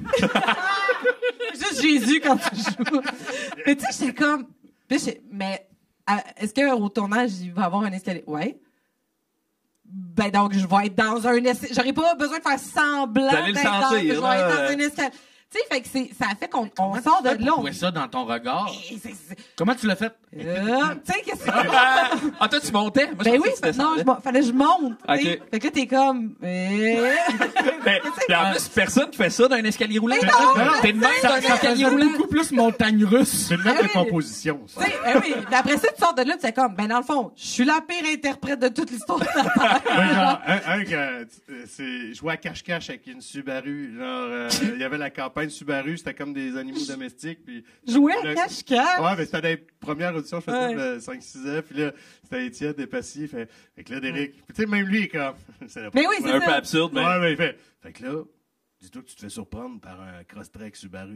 Juste Jésus quand tu joues. Mais tu sais, j'étais comme... Mais est-ce qu'au tournage, il va y avoir un escalier? Ouais. Ben donc, je vais être dans un escalier. J'aurais pas besoin de faire semblant d'être le dans... sentir, Je vais être dans un escalier. Tu sais, fait que c'est, ça a fait qu'on on sort de là. Tu on... ça dans ton regard. C'est, c'est... Comment tu l'as fait? Euh, tu sais, qu'est-ce que c'est? Ah, toi, tu montais? Moi, ben oui, non, je, fallait que je monte. Okay. Fait que là, t'es comme... Euh... ben, puis en plus, personne fait ça dans un escalier roulant. Mais non! T'es de même dans un escalier roulant. beaucoup plus montagne russe. C'est une note ben de oui. composition, ça. Tu sais, ben oui. Mais après ça, tu sors de là, tu sais comme, ben dans le fond, je suis la pire interprète de toute l'histoire de la Terre. Ouais, genre, un, un que, c'est, jouer à cache-cache avec une Subaru. Genre, euh, il y avait la campagne Subaru, c'était comme des animaux domestiques. Puis jouer à le... cache-cache? Ouais, mais c'était dans les premières auditions, je faisais ouais. de cinq six ans. Puis là, c'était Étienne Despatie. Fait, fait que là, Derek. Puis tu sais, même lui, il est comme. C'est mais oui, c'est un ça. peu absurde, mais. Ouais, mais il fait. Fait que là, dis-toi que tu te fais surprendre par un Crosstrek Subaru.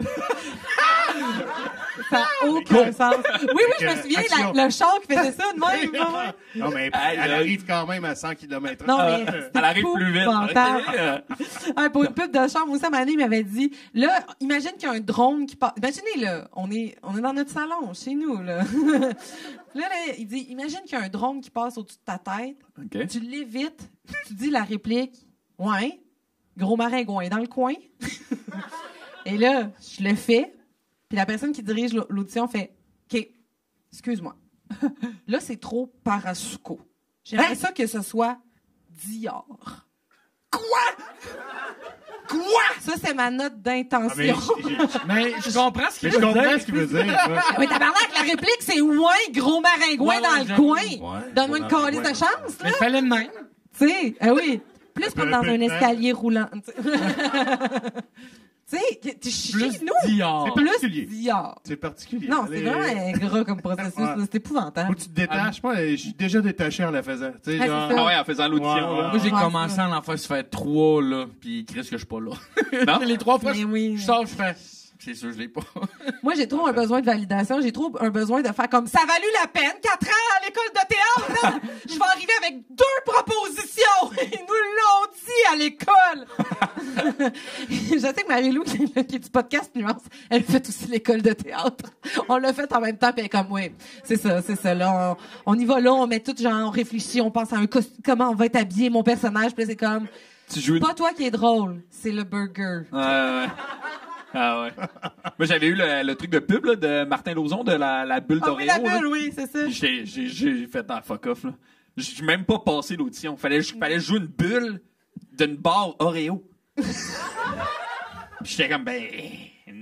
Ça n'a aucun sens. Oui, oui, je me souviens, la, le char qui faisait ça de même. Ouais. Non, mais elle, elle arrive quand même à cent kilomètres heure. Non, mais euh, elle arrive plus vite. Ah, pour une pub de char, Moussa Mané m'avait dit, là, imagine qu'il y a un drone qui passe. Imaginez, là, on est, on est dans notre salon, chez nous, là. là, là, il dit, imagine qu'il y a un drone qui passe au-dessus de ta tête. Okay. Tu l'évites, tu dis la réplique, ouais, gros maringouin dans le coin. Et là, je le fais. Puis la personne qui dirige l'audition fait « OK, excuse-moi. Là, c'est trop Parasuco. J'aimerais hein? ça que ce soit Dior. » Quoi? Quoi? Ça, c'est ma note d'intention. Ah, mais, mais je comprends ce qu'il veut dire. Je comprends ce qu'il veut dire. Mais tabarnak, la réplique, c'est « Ouais, gros maringouin ouais, dans ouais, le coin. Ouais, donne-moi une calice ouais, de chance. » Mais fallait le même. Tu sais, ah oui. Plus comme dans un escalier roulant. Tu sais, t'es chez nous. Dior. C'est particulier. Dior. C'est particulier. Non, c'est vraiment ingrat comme processus. Ouais. C'est épouvantable. Faut que tu te détaches. Moi, je suis déjà détaché en la faisant. Tu sais, ah, genre... ah ouais, en faisant l'audition. Ouais, ouais. Moi, j'ai ouais, commencé à en faire se faire trois, là. Puis il reste que je suis pas là. Non? Les trois fois, je, oui. je sors, je fais... C'est sûr, je l'ai pas. Moi, j'ai trop un besoin de validation. J'ai trop un besoin de faire comme ça a valu la peine. Quatre ans à l'école de théâtre, là. Je vais arriver avec deux propositions. Ils nous l'ont dit à l'école. Je sais que Marie-Lou, qui est du podcast Nuance, elle fait aussi l'école de théâtre. On l'a fait en même temps, puis elle est comme, oui, c'est ça, c'est ça, là. On, on y va là, on met tout, genre, on réfléchit, on pense à un costume, comment on va être habillé, mon personnage, puis c'est comme, tu joues c'est pas toi qui est drôle, c'est le burger. Ouais, ouais. Ah ouais. Moi, j'avais eu le, le truc de pub là, de Martin Lauzon de la, la bulle d'Oreo. Ah oui, la bulle, oui, c'est ça. J'ai, j'ai, j'ai fait un fuck off, là. J'ai même pas passé l'audition. Fallait, fallait jouer une bulle d'une barre Oreo. J'étais comme, ben,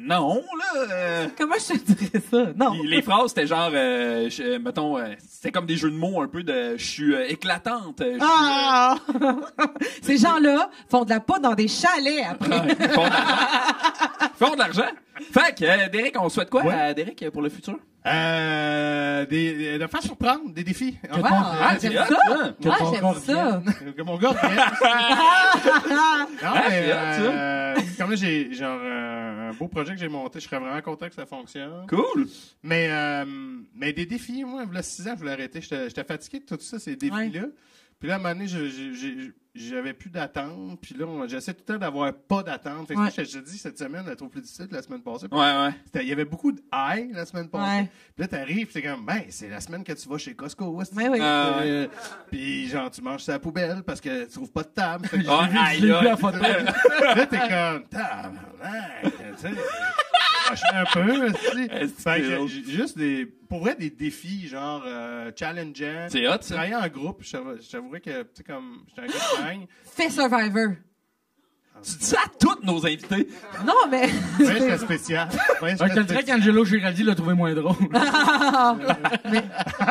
non, là. euh, Comment je te dirais ça? Non. Puis les phrases, c'était genre, euh, je- mettons, euh, c'était comme des jeux de mots un peu de, je suis euh, éclatante. je suis, Ah! Ces gens-là font de la poudre dans des chalets après. euh, ils font de l'argent. Ils font de l'argent. Fait que, euh, Derek, on souhaite quoi, Ouais. à Derek, pour le futur? Euh, des, de faire surprendre, des défis. En Wow, fait, Ah, j'aime c'est hot, ça. ça. Ah, j'aime ça. euh, que mon gars revienne. Non, mais, c'est hot, euh, comme là, j'ai genre euh, un beau projet que j'ai monté, je serais vraiment content que ça fonctionne. Cool. Mais, euh, mais des défis, moi, il y a six ans, je voulais arrêter. J'étais j'étais fatigué de tout ça, ces défis-là. Puis là, à un moment donné, je- je- je- j'avais plus d'attente. Puis là, on- j'essaie tout le temps d'avoir pas d'attente. Fait que Ouais. je te dis, cette semaine, elle est trop plus difficile que la semaine passée. Ouais, ouais. C'était- Il y avait beaucoup de high la semaine passée. Ouais. Puis là, t'arrives, c'est comme, ben, c'est la semaine que tu vas chez Costco. Ouais, Ouais, oui. Ah, ouais. euh, puis genre, tu manges sa poubelle parce que tu trouves pas de table. Fait que Ah, j'ai vu- aïe, je l'ai vu aïe. à photo. Là, t'es comme, tabarnak, tu sais. Je un peu, tu sais. Est-ce Fait que- que j'ai- j'ai juste des, pour vrai, des défis, genre, euh, challengeants. C'est hot, ça. Travailler en groupe, je t'avou- je t'avouerais que, tu sais, comme, j'étais un gars de gang. Fais Survivor. Tu dis ça à tous nos invités. Non, mais... Ouais, c'était spécial. Ouais, Je c'était te le dirais qu'Angelo Giraldi l'a trouvé moins drôle. mais...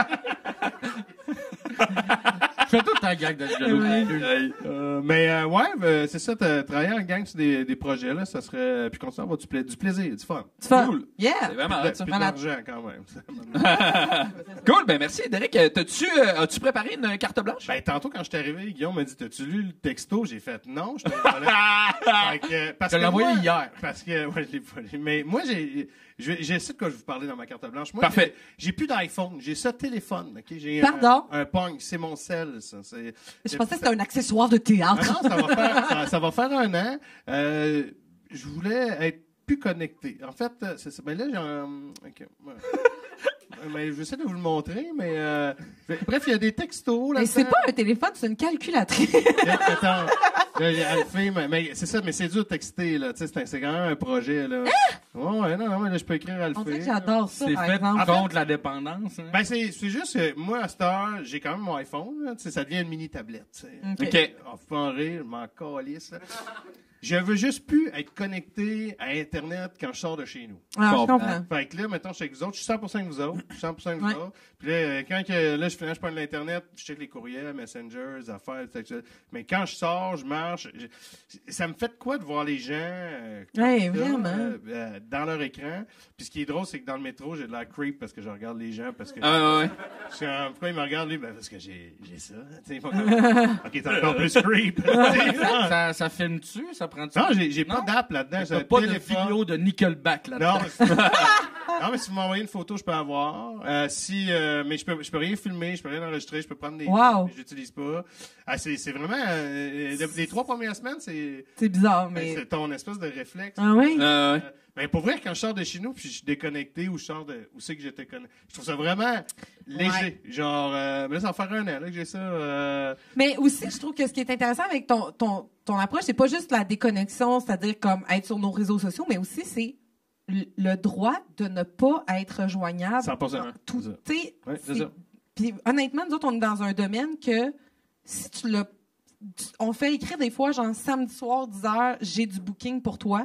Fais tout ta gag d'Angelo. Hey. Euh, mais euh, ouais, euh, c'est ça, t'as- travailler en gang sur des, des projets, là, ça serait... Puis continuer à avoir du, pla- du plaisir, du fun. Tu fais... Cool. Yeah! C'est vraiment Puis hot, ça. de Malade. l'argent, quand même. Cool, ben merci, Derek. Euh, T'as-tu, euh, as-tu préparé une carte blanche? Ben, tantôt, quand je suis arrivé, Guillaume m'a dit, t'as-tu lu le texto? J'ai fait, non, je t'ai Fait que, parce Je l'ai que envoyé moi- hier. Parce que, ouais, je l'ai pas lu. Mais moi, j'ai, je vais- j'essaie de quoi je vous parler dans ma carte blanche. Moi, Parfait. J'ai, j'ai plus d'iPhone. J'ai ça téléphone, ok? J'ai Pardon? Un, un Pong. C'est mon sel, ça. C'est, Je pensais que c'était un accessoire de théâtre. Ah non, ça va faire, ça, ça va faire un an. Euh, je voulais être plus connecté. En fait, euh, c'est, c'est- ben là, j'ai un... ok, ouais. Euh, mais je vais essayer de vous le montrer, mais... euh, bref, il y a des textos, là. Mais c'est pas un téléphone, c'est une calculatrice. Attends, là, elle fait, mais, mais c'est ça, mais c'est dur de texter, là. Tu sais, c'est, un- c'est quand même un projet, là. Ouais, ouais, non, non, mais là, je peux écrire à le On dirait que faire. j'adore ça, C'est par fait exemple. contre la dépendance. hein. Ben, c'est, c'est juste que moi, à cette heure, j'ai quand même mon iPhone, là. Tu sais, ça devient une mini-tablette, tu sais. OK. OK. On peut pas en rire, je m'en calisse, là. Je veux juste plus être connecté à Internet quand je sors de chez nous. Ah, je Comprends. comprends. Fait que là, mettons, je suis avec vous autres, je suis cent pour cent avec vous autres, je suis cent pour cent avec vous Ouais. autres. Puis là, euh, quand que, là, je finis, je prends de l'Internet, je check les courriels, Messenger, les affaires, et cetera. Mais quand je sors, je marche, je- ça me fait de quoi de voir les gens euh, comme Ouais, ça, vraiment. euh, euh, dans leur écran. Puis ce qui est drôle, c'est que dans le métro, j'ai de la creep parce que je regarde les gens, parce que... Ah, ouais, ouais. je suis comme, pourquoi ils me regardent, lui? Ben, parce que j'ai, j'ai ça. Tu sais, ils font comme, OK, t'es encore plus creep. Tu sais, non, Ça, ça filme-tu? Ça prend-tu? non, j'ai, j'ai pas Non? d'app là-dedans. J'ai T'as un pas de téléphone. vidéo de Nickelback là-dedans. Non, c'est- non, mais si vous m'envoyez une photo, je peux avoir. Euh, si, euh, mais je peux, je peux rien filmer, je peux rien enregistrer, je peux prendre des. Wow. Mais j'utilise pas. Ah, c'est, c'est vraiment. Euh, les, les trois premières semaines, c'est, C'est bizarre, ben, mais... c'est ton espèce de réflexe. Ah oui? Ah, ouais. Euh, ben, pour vrai, quand je sors de chez nous, puis je suis déconnecté ou je sors de où c'est que j'étais connecté, je trouve ça vraiment léger. Genre, euh, mais là, ça va faire un an là, que j'ai ça. Euh, Mais aussi, je trouve que ce qui est intéressant avec ton, ton, ton approche, c'est pas juste la déconnexion, c'est-à-dire comme être sur nos réseaux sociaux, mais aussi c'est le- le droit de ne pas être joignable. cent pour cent. Tout, C'est ça. tu sais, Ouais, c'est c'est- ça. Puis honnêtement, nous autres, on est dans un domaine que si tu l'as... tu- On fait écrire des fois, genre samedi soir, dix heures, j'ai du booking pour toi.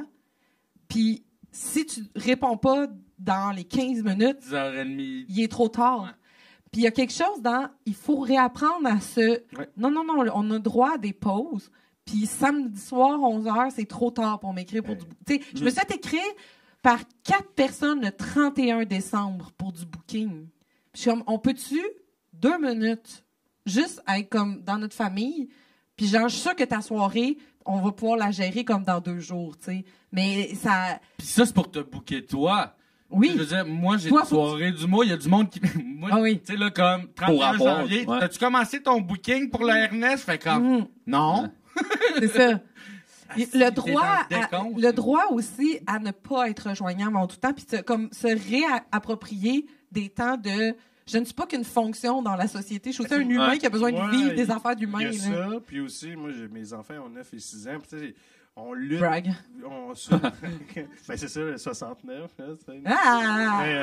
Puis si tu réponds pas dans les quinze minutes, dix heures trente. il est trop tard. Ouais. Puis il y a quelque chose dans... Il faut réapprendre à se... Ouais. Non, non, non, on a droit à des pauses. Puis samedi soir, onze heures, c'est trop tard pour m'écrire pour du... Tu sais, je me suis fait écrire par quatre personnes le trente et un décembre pour du booking. Puis je suis comme, on peut-tu, deux minutes, juste être comme dans notre famille, puis genre, je suis sûre que ta soirée, on va pouvoir la gérer comme dans deux jours, tu sais. Mais ça... Puis ça, c'est pour te booker toi. Oui. Je veux dire, moi, j'ai Toi, une faut- soirée du mois, il y a du monde qui... moi, Ah oui. Tu sais, là, comme trente et un avoir, janvier, ouais. t'as-tu commencé ton booking pour le Ernest? Fait comme, Mhm. non. C'est ça. si, le t'es droit, dans le à- décompte. le droit aussi à ne pas être joignable en tout temps, puis se- comme se réapproprier des temps de. Je ne suis pas qu'une fonction dans la société. Je suis aussi un humain Ouais. qui a besoin de Ouais, vivre il- des affaires d'humain. Il y a là. ça, puis aussi, moi, j'ai, mes enfants ont neuf et six ans, puis tu sais, on lutte. Brag. On se... ben, c'est ça, le soixante-neuf. Là, c'est... Ah! Mais, euh,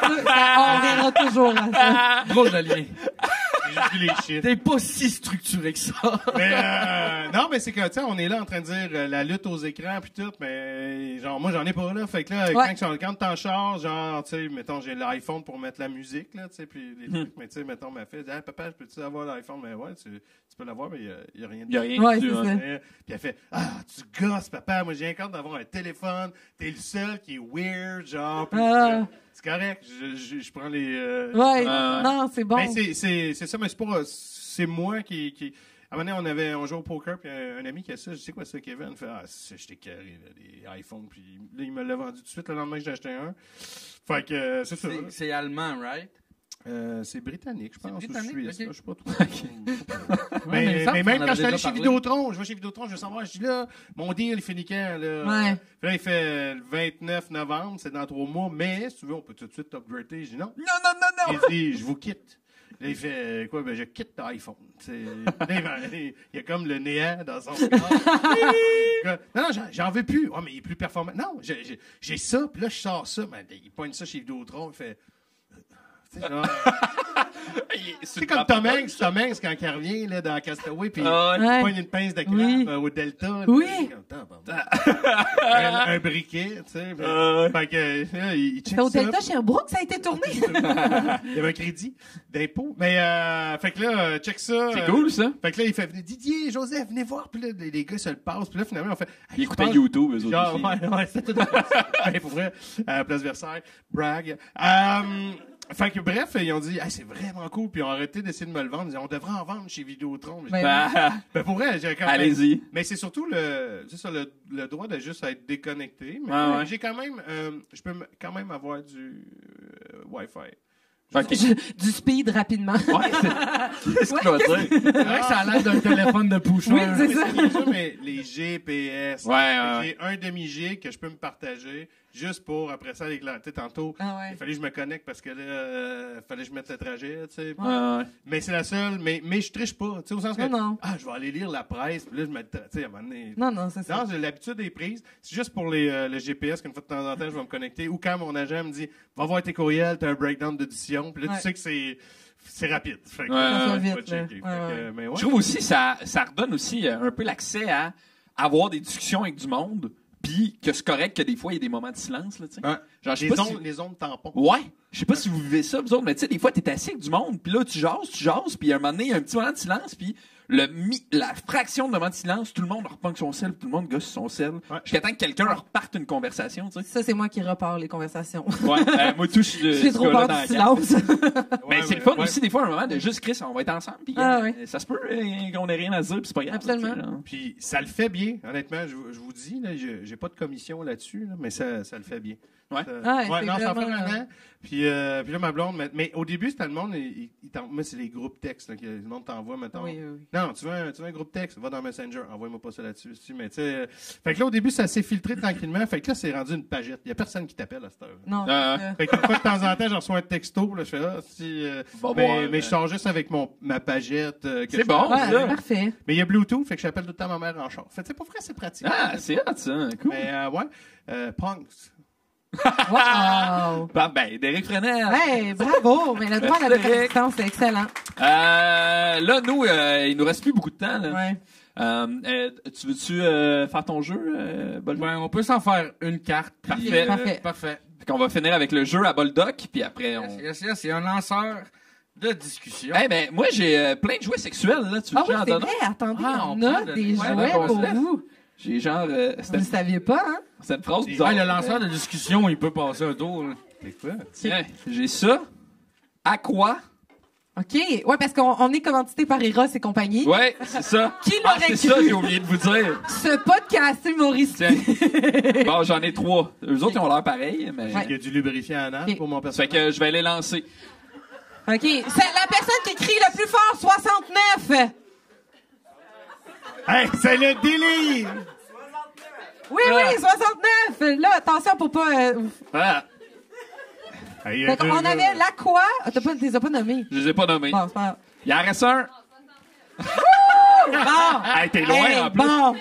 On verra toujours à ça. Drôle de lien. j'ai juste vu les chiffres. T'es pas si structuré que ça. Mais, euh, non, mais c'est que, tu sais, on est là en train de dire euh, la lutte aux écrans puis tout, mais euh, genre, moi, j'en ai pas, là. Fait que là, Ouais. quand, quand, quand t'en charges, genre, tu sais, mettons, j'ai l'iPhone pour mettre la musique, là, tu sais, puis les trucs. Mais tu sais, mettons, ma fille, elle dit, hey, papa, peux-tu avoir l'iPhone? Mais ouais, tu, tu peux l'avoir, mais il y a, y a rien Il y a rien Ouais, dessus, c'est hein. ça. Euh, Puis elle fait, ah, tu gosses, papa. Moi, j'ai un compte d'avoir un téléphone. T'es le seul qui est weird, genre. Puis, Ah. euh, c'est correct. Je, je, je prends les. Euh, Ouais, Euh, non, c'est bon. Ben, c'est, c'est, c'est ça, mais c'est pas. C'est moi qui. qui à un moment donné, on, avait, on jouait au poker, puis un, un ami qui a ça, je sais quoi ça, Kevin, il fait, ah, c'est, j'étais carré, là, des iPhones, puis là, il me l'a vendu tout de suite, le lendemain que j'ai acheté un. Fait que, euh, c'est ça. C'est, c'est allemand, right? Euh, c'est britannique, je pense. C'est britannique, ou suisse, ok. là, je sais pas trop. Ouais, mais il me mais, semble mais qu'on même en quand avait je suis allé déjà chez parlé. Vidéotron, je vais chez Vidéotron, je veux savoir, je dis là, mon deal, il finit quand, là? Ouais. Puis là, il fait le vingt-neuf novembre, c'est dans trois mois, mais si tu veux, on peut tout de suite t'upgrader. Je dis non. Non, non, non, non! Il dit, je vous quitte. Là, il fait, euh, quoi, ben, je quitte l'iPhone. C'est, là, il va- il y a comme le néant dans son corps. Non, non, j'en, j'en veux plus. Ouais, mais il est plus performant. Non, j'ai, j'ai, j'ai ça, puis là, je sors ça. Mais il pointe ça chez Vidéotron, il fait. Tu sais, genre, c'est comme Tom Hanks, Tom Hanks, quand il revient là, dans Castaway, puis Ah, il ouais. pogne une pince de crabe Oui. euh, au Delta. là, Oui. puis, comme, Attends, pardon. un, un briquet, tu sais. Fait, Ah, ouais. fait que, là, il, il check C'était au ça. Delta Sherbrooke, ça a été tourné. Il y avait un crédit d'impôt. Mais, euh, fait que là, euh, check ça. C'est euh, cool, ça. Fait que là, il fait venir Didier, Joseph, venez voir. Puis là, les, les gars se le passent. Puis là, finalement, on fait. Ils je écoutaient pense- YouTube, eux autres Genre, aussi. ouais, ouais, c'était tout. Ouais, pour vrai. À Place Versailles. Brag. Euh, fait que bref, ils ont dit, hey, c'est vraiment cool. Puis ils ont arrêté d'essayer de me le vendre. Ils disaient, on devrait en vendre chez Vidéotron. Mais j'ai dit, Ben, Ah, ben, pour vrai, j'ai quand même. allez-y. Mais c'est surtout le, c'est ça, le, le droit de juste être déconnecté. Mais Ouais, ouais. j'ai quand même, euh, je peux m- quand même avoir du euh, Wi-Fi. Ok. Je- du speed rapidement. Ouais, c'est- qu'est-ce qu'il va dire? C'est vrai que ça a l'air d'un téléphone de poucheur. Oui, c'est ça. Mais c'est mais les G P S. Ouais, ouais, ouais. J'ai un demi-G que je peux me partager juste pour, après ça, avec la, tu sais, tantôt, Ah ouais. il fallait que je me connecte parce que là, euh, fallait que je mette le trajet, tu sais. Ouais, ouais. Mais c'est la seule, mais, mais je triche pas, tu sais, au sens que, Non, non. ah, je vais aller lire la presse, puis là, je me, tu sais, à un moment donné, Non, non, c'est ça. non, j'ai- l'habitude est prise. C'est juste pour les, euh, le G P S qu'une fois de temps en temps, je vais me connecter. Ou quand mon agent me dit, va voir tes courriels, t'as un breakdown d'édition. Puis là, Ouais. tu sais que c'est, c'est rapide. Fait que, Ouais, Ça va ouais, vite, faut checker. là. Fait Ouais, que, ouais. euh, mais ouais. Je trouve aussi ça ça redonne aussi euh, un peu l'accès à avoir des discussions avec du monde, puis que c'est correct que des fois il y ait des moments de silence là, tu sais. Ouais. Genre je sais les, pas ondes, si les ondes tampons. Ouais, je sais pas si vous vivez ça vous autres, mais tu sais des fois t'es assis avec du monde, puis là tu jases, tu jases, puis à un moment donné il y a un petit moment de silence, puis le mi- la fraction de moment de silence, tout le monde reprend son sel, tout le monde gosse son sel, Ouais. jusqu'à temps que quelqu'un reparte une conversation, tu sais. Ça, c'est moi qui repars les conversations. Ouais, euh, moi tout je suis J'ai ce trop gars-là peur dans du la carte. silence. Mais Ouais, c'est ouais, le fun ouais. aussi, des fois, un moment de juste Chris, on va être ensemble, puis Ah, euh, ouais. ça se peut euh, qu'on ait rien à dire, puis c'est pas grave. Absolument. tu sais, là. Puis ça le fait bien, honnêtement, je, vous- je vous dis, là, je- j'ai pas de commission là-dessus, là, mais ça, ça le fait bien. Ouais. Ça- Ah, c'est non, ça fait vraiment, un an. Puis, euh, puis là, ma blonde, mais, mais au début, c'était le monde, il, il, il t'en- moi, c'est les groupes textes, là, que le monde t'envoie, mettons. Oui, oui, oui. Non, tu veux, un, tu veux un groupe texte, va dans Messenger, envoie-moi pas ça là-dessus. si, Mais tu sais, euh, fait que là, au début, ça s'est filtré tranquillement. Fait que là, c'est rendu une pagette. Il y a personne qui t'appelle à cette heure. Non, Ah, c'est ça. Fait que une fois de temps en temps, je reçois un texto, là, je fais là, si, euh, Bon, mais, bon, mais euh, je sors juste avec mon, ma pagette. euh, que C'est je- bon. Ouais, ça. parfait. Mais il y a Bluetooth, fait que j'appelle tout le temps ma mère en char. Fait que c'est pas vrai, c'est pratique. Ah, c'est hot, ça. Cool. Mais, euh, ouais, euh, Punks. Wow! Ben, ben, Derek Frenel. Hey, bravo! Mais le droit à la Merci, Derek. résistance, c'est excellent. Euh, là, nous, euh, il nous reste plus beaucoup de temps. Là. Ouais. Euh, euh, tu veux-tu euh, faire ton jeu, euh, Boldoc? Ben, on peut s'en faire une carte. puis, Parfait. euh, Parfait. Parfait. Fait qu'on va finir avec le jeu à Boldoc, puis après, on... Yes, yes, yes, c'est un lanceur de discussion. Eh ben, moi, j'ai euh, plein de jouets sexuels, là. Tu veux Ah que oui, j'en c'est donne vrai. Attendez, Ah, on, on a prend de- des Ouais, jouets ben, on pour se lève. vous. J'ai genre... Euh, Vous c'était ne saviez pas, hein? c'était une phrase bizarre. Ah, le lanceur de discussion, il peut passer un tour. là. C'est quoi? Tiens, j'ai ça. À quoi? OK. Ouais, parce qu'on on est commandité par Eros et compagnie. Ouais, c'est ça. Qui Ah, l'aurait c'est cru? ça, j'ai oublié de vous dire. Ce podcast humoristique. Tiens. Bon, j'en ai trois. Eux autres, ils ont l'air pareils, mais... Ouais. Il y a du lubrifiant en âme Ok. pour mon Ça personnage. fait que je vais les lancer. OK. C'est la personne qui crie le plus fort, soixante-neuf. Hey, c'est le délire! Oui, oui, soixante-neuf. Là, attention pour pas... euh, Ah, Hey, Fait euh, qu'on euh, avait la quoi? Ah, t'as pas, t'es pas nommé. je les ai pas nommés. Bon, c'est pas grave. Il en reste un. Bon. Hey, t'es loin, Hey, en plus. bon.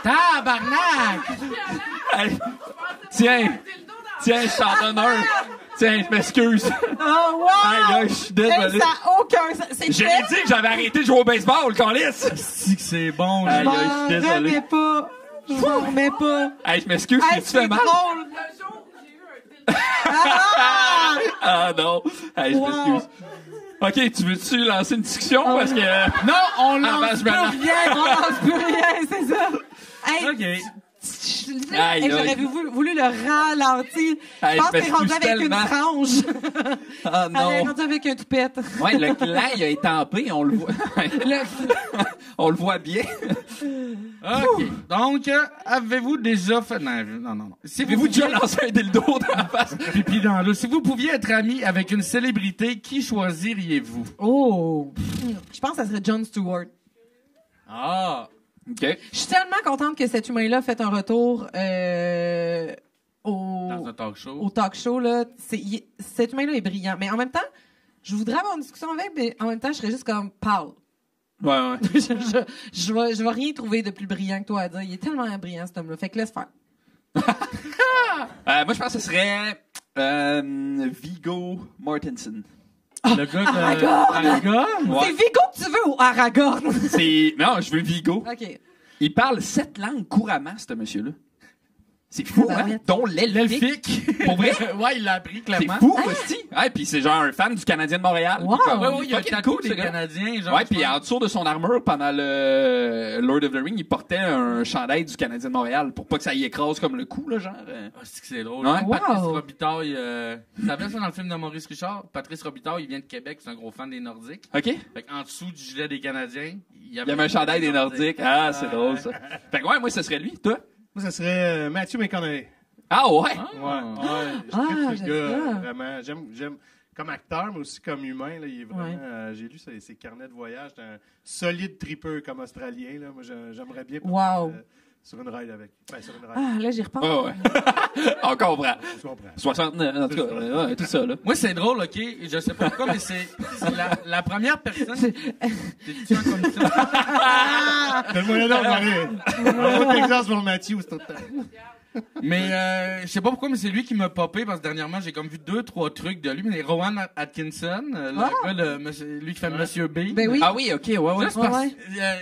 Tabarnak! Hey, tiens, tiens, je t'en donne un. Tiens, je m'excuse. Oh, wow! Hey, là, je suis désolé. Hey, ça n'a aucun sens. C'est J'ai fait. dit que j'avais arrêté de jouer au baseball, Calice. Si que c'est bon, Aïe, Je aïe, je suis m'en désolé. remets pas. Je m'en remets pas. Hey, je m'excuse, Hey, tu c'est fais mal. drôle. Ah! Ah non. Hey, je Wow. m'excuse. OK, tu veux-tu lancer une discussion? Oh. Parce que... Non, on Ah, ben, lance je plus me lance. rien. On lance plus rien, c'est ça. Hey, OK. je- Aïe, hey, j'aurais aïe. voulu, voulu le ralentir. Hey, je pense je que t'es rendu m'excuse avec tellement. une frange. Ah Elle est non. rendue avec un toupette. Ouais, le clan, il a étampé, on le voit. On le voit bien. OK. Donc, euh, avez-vous déjà fait... Non, non, non. non. Si Avez-vous déjà lancé un dildo dans la face? pipi dans l'eau. Si vous pouviez être ami avec une célébrité, qui choisiriez-vous? Oh! Je pense que ça serait Jon Stewart. Ah! OK. Je suis tellement contente que cet humain-là fait un retour euh, au, Dans un talk show. au talk show. Là. C'est, il- cet humain-là est brillant. Mais en même temps, je voudrais avoir une discussion avec, mais en même temps, je serais juste comme parle. Ouais, ouais. je, je, je, vais, je vais rien trouver de plus brillant que toi à dire. Il est tellement brillant, cet homme-là. Fait que laisse faire. Euh, moi, je pense que ce serait euh, Viggo Mortensen. Le gars de Aragorn? Ouais. C'est Viggo que tu veux ou Aragorn? C'est... Non, je veux Viggo. OK. Il parle sept langues couramment, ce monsieur-là. C'est fou, Ben hein? oui. Dont l'elfique. L'elfique. Pour vrai? Ouais, il l'a appris, C'est clairement. fou, aussi. Ouais, puis c'est genre un fan du Canadien de Montréal. Wow. Puis comme, Ouais, ouais, il y a un fucking tatou cool, ce des gars. Canadiens, genre. Ouais, je puis pense. en dessous de son armure, pendant le Lord of the Ring, il portait un chandail du Canadien de Montréal pour pas que ça y écrase comme le cou, là, genre. euh. Ah, c'est que c'est drôle. Ouais. Patrice Wow. Robitaille, euh, tu savais ça dans le film de Maurice Richard? Patrice Robitaille, il vient de Québec, c'est un gros fan des Nordiques. OK? Fait qu'en dessous du gilet des Canadiens, il y avait, Il y avait un chandail des Nordiques. Ah, c'est drôle, ça. Fait que ouais, moi, ce serait lui. Toi? Moi, ça serait euh, Matthew McConaughey. Ah, ouais? Ouais, ouais. Je Ah, tripe sur j'aime le gars, ça. euh, vraiment. J'aime, j'aime comme acteur, mais aussi comme humain. Là, il est vraiment. Ouais. euh, j'ai lu ses, ses carnets de voyage. C'est un solide tripper comme Australien. Là. Moi, j'ai- j'aimerais bien Wow. partir, euh, sur une ride avec. Ben, sur une ride. Ah, là, j'y repense. Ouais, ouais. On comprend. Tu comprends. soixante-neuf, en tout cas. Ouais, ouais, tout ça, là. Moi, c'est drôle, OK? Je sais pas pourquoi, mais c'est, c'est la, la première personne. T'es-tu en commission? Donne-moi le nom, Marie. Au Texas pour Matthew, c'est tout le temps. Mais euh, je sais pas pourquoi, mais c'est lui qui m'a popé parce que dernièrement j'ai comme vu deux trois trucs de lui. Mais Rowan Atkinson, euh, le Ah! gars de monsieur- lui qui fait Monsieur B. Ben oui. Ah oui, OK, ouais, ouais. Juste, Ouais, parce- ouais. euh,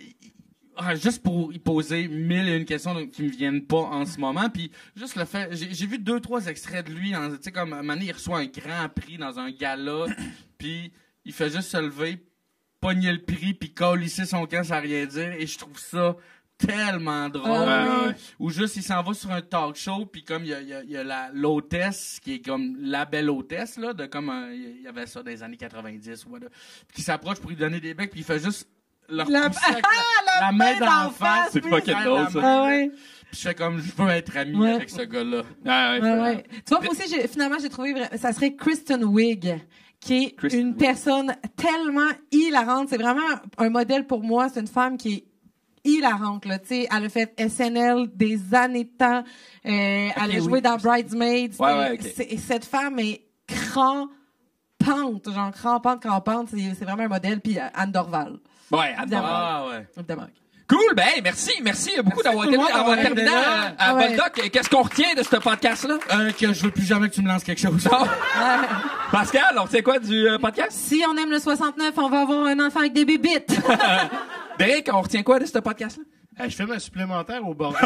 ah, juste pour y poser mille et une questions donc, qui me viennent pas en ce moment. Puis juste le fait, j'ai j'ai vu deux trois extraits de lui. Tu sais comme un moment donné, il reçoit un grand prix dans un gala, puis il fait juste se lever, pogner le prix, puis colisser son camp sans rien dire. Et je trouve ça tellement drôle. Ah oui. Ou juste, il s'en va sur un talk show, puis comme il y a, il y a, il y a la, l'hôtesse, qui est comme la belle hôtesse, là, de comme, un- il y avait ça dans les années quatre-vingt-dix, ou whatever, puis qui s'approche pour lui donner des becs, puis il fait juste leur La- pousser avec Ah, la, la main main d'en d'en face. face, C'est puis fucking faire drôle, la ça. main. Ah ouais. Puis je fais comme, je veux être ami Ouais. avec ce gars-là. Ah, ouais, Ouais, fait- ouais. Tu vois, moi aussi, j'ai, finalement, j'ai trouvé, vra- ça serait Kristen Wiig, qui est Kristen une Wiig. personne tellement hilarante. C'est vraiment un modèle pour moi. C'est une femme qui est hilarante, là. Tu sais, elle a fait S N L des années de temps. Euh, elle a oui. joué dans Bridesmaids. Ouais, ouais, ok. C'est- cette femme est crampante, genre crampante, crampante. C'est, c'est vraiment un modèle. Puis euh, Anne Dorval, Ouais, Évidemment. attends. Ah ouais. évidemment. Cool, ben, merci, merci beaucoup d'avoir tout été le là. monde Avoir d'avoir terminé été là. à, à Ah ouais. Boldoc. Qu'est-ce qu'on retient de ce podcast-là? Euh, que je veux plus jamais que tu me lances quelque chose. Pascal, on retient quoi du euh, podcast? Si on aime le soixante-neuf, on va avoir un enfant avec des bébites. Derek, on retient quoi de ce podcast-là? Euh, je fais ma supplémentaire au bord.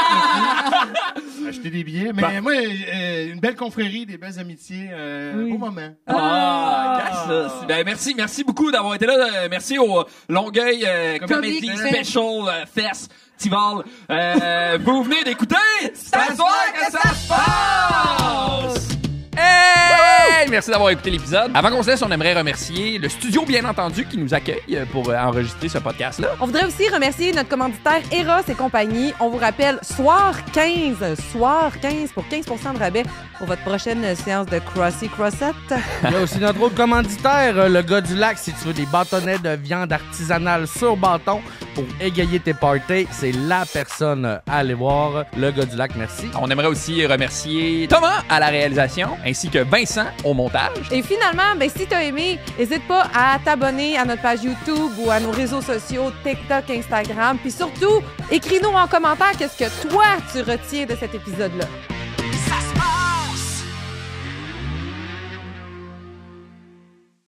Acheter des billets. Mais Bah. moi, euh, une belle confrérie, des belles amitiés. Euh, Oui. Un beau moment. Ah, qu'est-ce que ça? Ben, merci, merci beaucoup d'avoir été là. Euh, Merci au Longueuil euh, Comedy Comic Special euh, Fest Tival. Euh, vous venez d'écouter? C'est à soir que ça se passe! Hey! Merci d'avoir écouté l'épisode. Avant qu'on se laisse, on aimerait remercier le studio, bien entendu, qui nous accueille euh, pour euh, enregistrer ce podcast-là. On voudrait aussi remercier notre commanditaire Eros et compagnie. On vous rappelle, soir quinze, soir quinze pour quinze pour cent de rabais pour votre prochaine séance de Crossy Crossette. Il y a aussi notre autre commanditaire, euh, le gars du lac. Si tu veux des bâtonnets de viande artisanale sur bâton pour égayer tes parties, c'est la personne à aller voir. Le gars du lac, merci. On aimerait aussi remercier Thomas à la réalisation, ainsi que Vincent au montage. Et finalement, ben, si t'as aimé, n'hésite pas à t'abonner à notre page YouTube ou à nos réseaux sociaux, TikTok, Instagram. Puis surtout, écris-nous en commentaire qu'est-ce que toi, tu retiens de cet épisode-là.